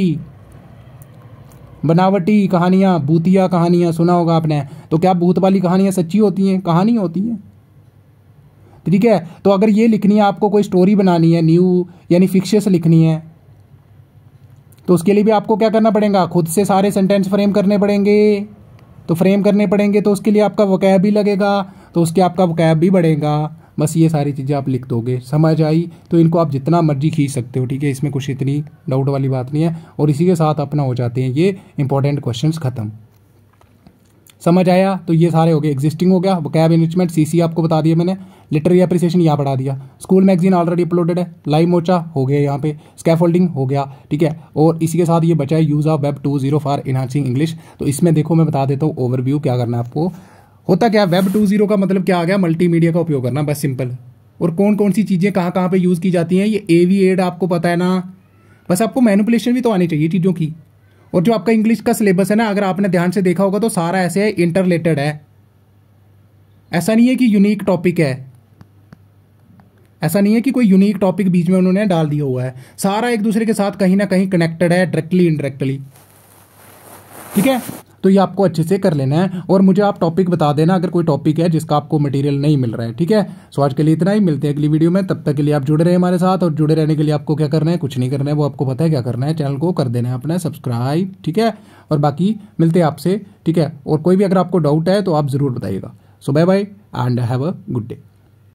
बनावटी कहानियाँ, भूतिया कहानियाँ, सुना होगा आपने। तो क्या भूत वाली कहानियाँ सच्ची होती हैं? कहानी होती हैं, ठीक है। तो अगर ये लिखनी है आपको, कोई स्टोरी बनानी है न्यू यानी फिक्शियस लिखनी है, तो उसके लिए भी आपको क्या करना पड़ेगा, खुद से सारे सेंटेंस फ्रेम करने पड़ेंगे। तो फ्रेम करने पड़ेंगे तो उसके लिए आपका वोकैब भी लगेगा, तो उसके आपका वोकैब भी बढ़ेगा। बस ये सारी चीज़ें आप लिख दोगे। समझ आई? तो इनको आप जितना मर्जी खींच सकते हो, ठीक है, इसमें कुछ इतनी डाउट वाली बात नहीं है। और इसी के साथ अपना हो जाते हैं ये इंपॉर्टेंट क्वेश्चंस खत्म। समझ आया? तो ये सारे हो गए, एग्जिस्टिंग हो गया, वोकैब एनरिचमेंट, सीसी आपको बता दिया मैंने, लिटरेरी एप्रिसिएशन यहाँ पढ़ा दिया, स्कूल मैगजीन ऑलरेडी अपलोडेड है, लाइव मोर्चा हो गया, यहाँ पे स्कैफोल्डिंग हो गया, ठीक है। और इसी के साथ ये बचा है use of web 2.0 for enhancing English. तो इसमें देखो मैं बता देता हूँ ओवरव्यू क्या करना है आपको। होता क्या, वेब 2.0 का मतलब क्या आ गया, मल्टीमीडिया का उपयोग करना, बस सिंपल। और कौन कौन सी चीज़ें कहाँ कहाँ पे यूज़ की जाती हैं, ये AV एड आपको पता है ना। बस आपको मैनिपुलेशन भी तो आनी चाहिए चीज़ों की। और जो आपका इंग्लिश का सिलेबस है ना, अगर आपने ध्यान से देखा होगा तो सारा ऐसे इंटरलेटेड है, ऐसा नहीं है कि यूनिक टॉपिक है, ऐसा नहीं है कि कोई यूनिक टॉपिक बीच में उन्होंने डाल दिया हुआ है, सारा एक दूसरे के साथ कहीं ना कहीं कनेक्टेड है, डायरेक्टली इनडायरेक्टली, ठीक है। तो ये आपको अच्छे से कर लेना है। और मुझे आप टॉपिक बता देना अगर कोई टॉपिक है जिसका आपको मटेरियल नहीं मिल रहा है, ठीक है। सो आज के लिए इतना ही, मिलते हैं अगली वीडियो में, तब तक के लिए आप जुड़े रहे हमारे साथ। और जुड़े रहने के लिए आपको क्या करना है, कुछ नहीं करना है, वो आपको पता है क्या करना है, चैनल को कर देना है अपना सब्सक्राइब, ठीक है। और बाकी मिलते हैं आपसे, ठीक है। और कोई भी अगर आपको डाउट है तो आप जरूर बताइएगा। So bye bye and have a good day.